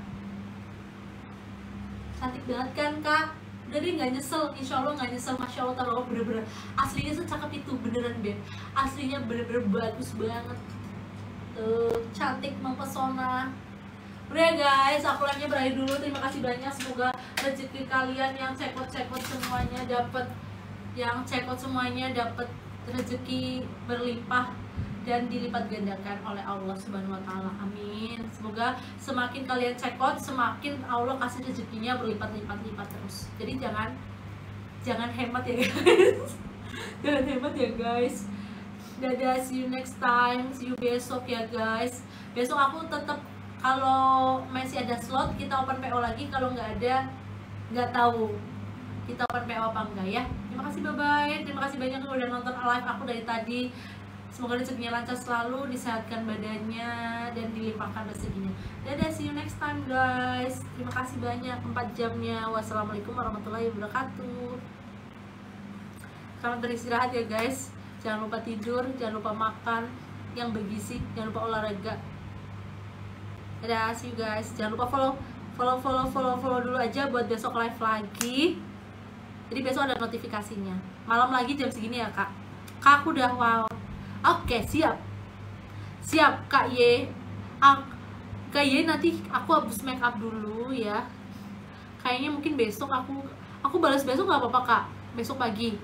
Cantik banget kan kak? Udah deh nggak nyesel, insya Allah nggak nyesel. Masya Allah taruh bener-bener aslinya secakep itu beneran Beb. Aslinya bener-bener bagus banget. Tuh cantik mempesona. Udah ya guys, aku live-nya berakhir dulu. Terima kasih banyak, semoga rezeki kalian yang cekot-cekot semuanya dapat, yang cekot semuanya dapat rezeki berlimpah dan dilipat gandakan oleh Allah Subhanahu wa taala. Amin. Semoga semakin kalian cekot, semakin Allah kasih rezekinya berlipat-lipat terus. Jadi jangan hemat ya guys. Jangan hemat ya guys. Dadah, see you next time. See you besok ya guys. Besok aku tetap, kalau masih ada slot kita open PO lagi, kalau nggak ada nggak tahu kita open PO apa enggak ya. Terima kasih, bye bye. Terima kasih banyak yang udah nonton live aku dari tadi. Semoga rezekinya lancar selalu, disehatkan badannya dan dilimpahkan rezekinya. Dadah, see you next time guys. Terima kasih banyak 4 jamnya. Wassalamualaikum warahmatullahi wabarakatuh. Selamat beristirahat ya guys. Jangan lupa tidur, jangan lupa makan yang bergizi, jangan lupa olahraga. Dadah, see you guys. Jangan lupa follow dulu aja buat besok live lagi. Jadi besok ada notifikasinya. Malam lagi jam segini ya kak. Kak aku udah wow. Oke, siap Kak Y. Kak Y nanti aku habis make up dulu ya. Kayaknya mungkin besok aku balas besok nggak apa-apa kak. Besok pagi.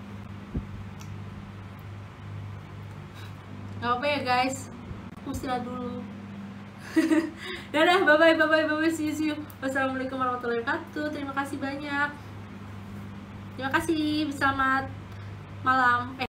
Nggak apa-apa ya guys. Aku istirahat dulu. Dadah, bye bye, see you. Wassalamualaikum warahmatullahi wabarakatuh. Terima kasih banyak. Terima kasih. Selamat malam.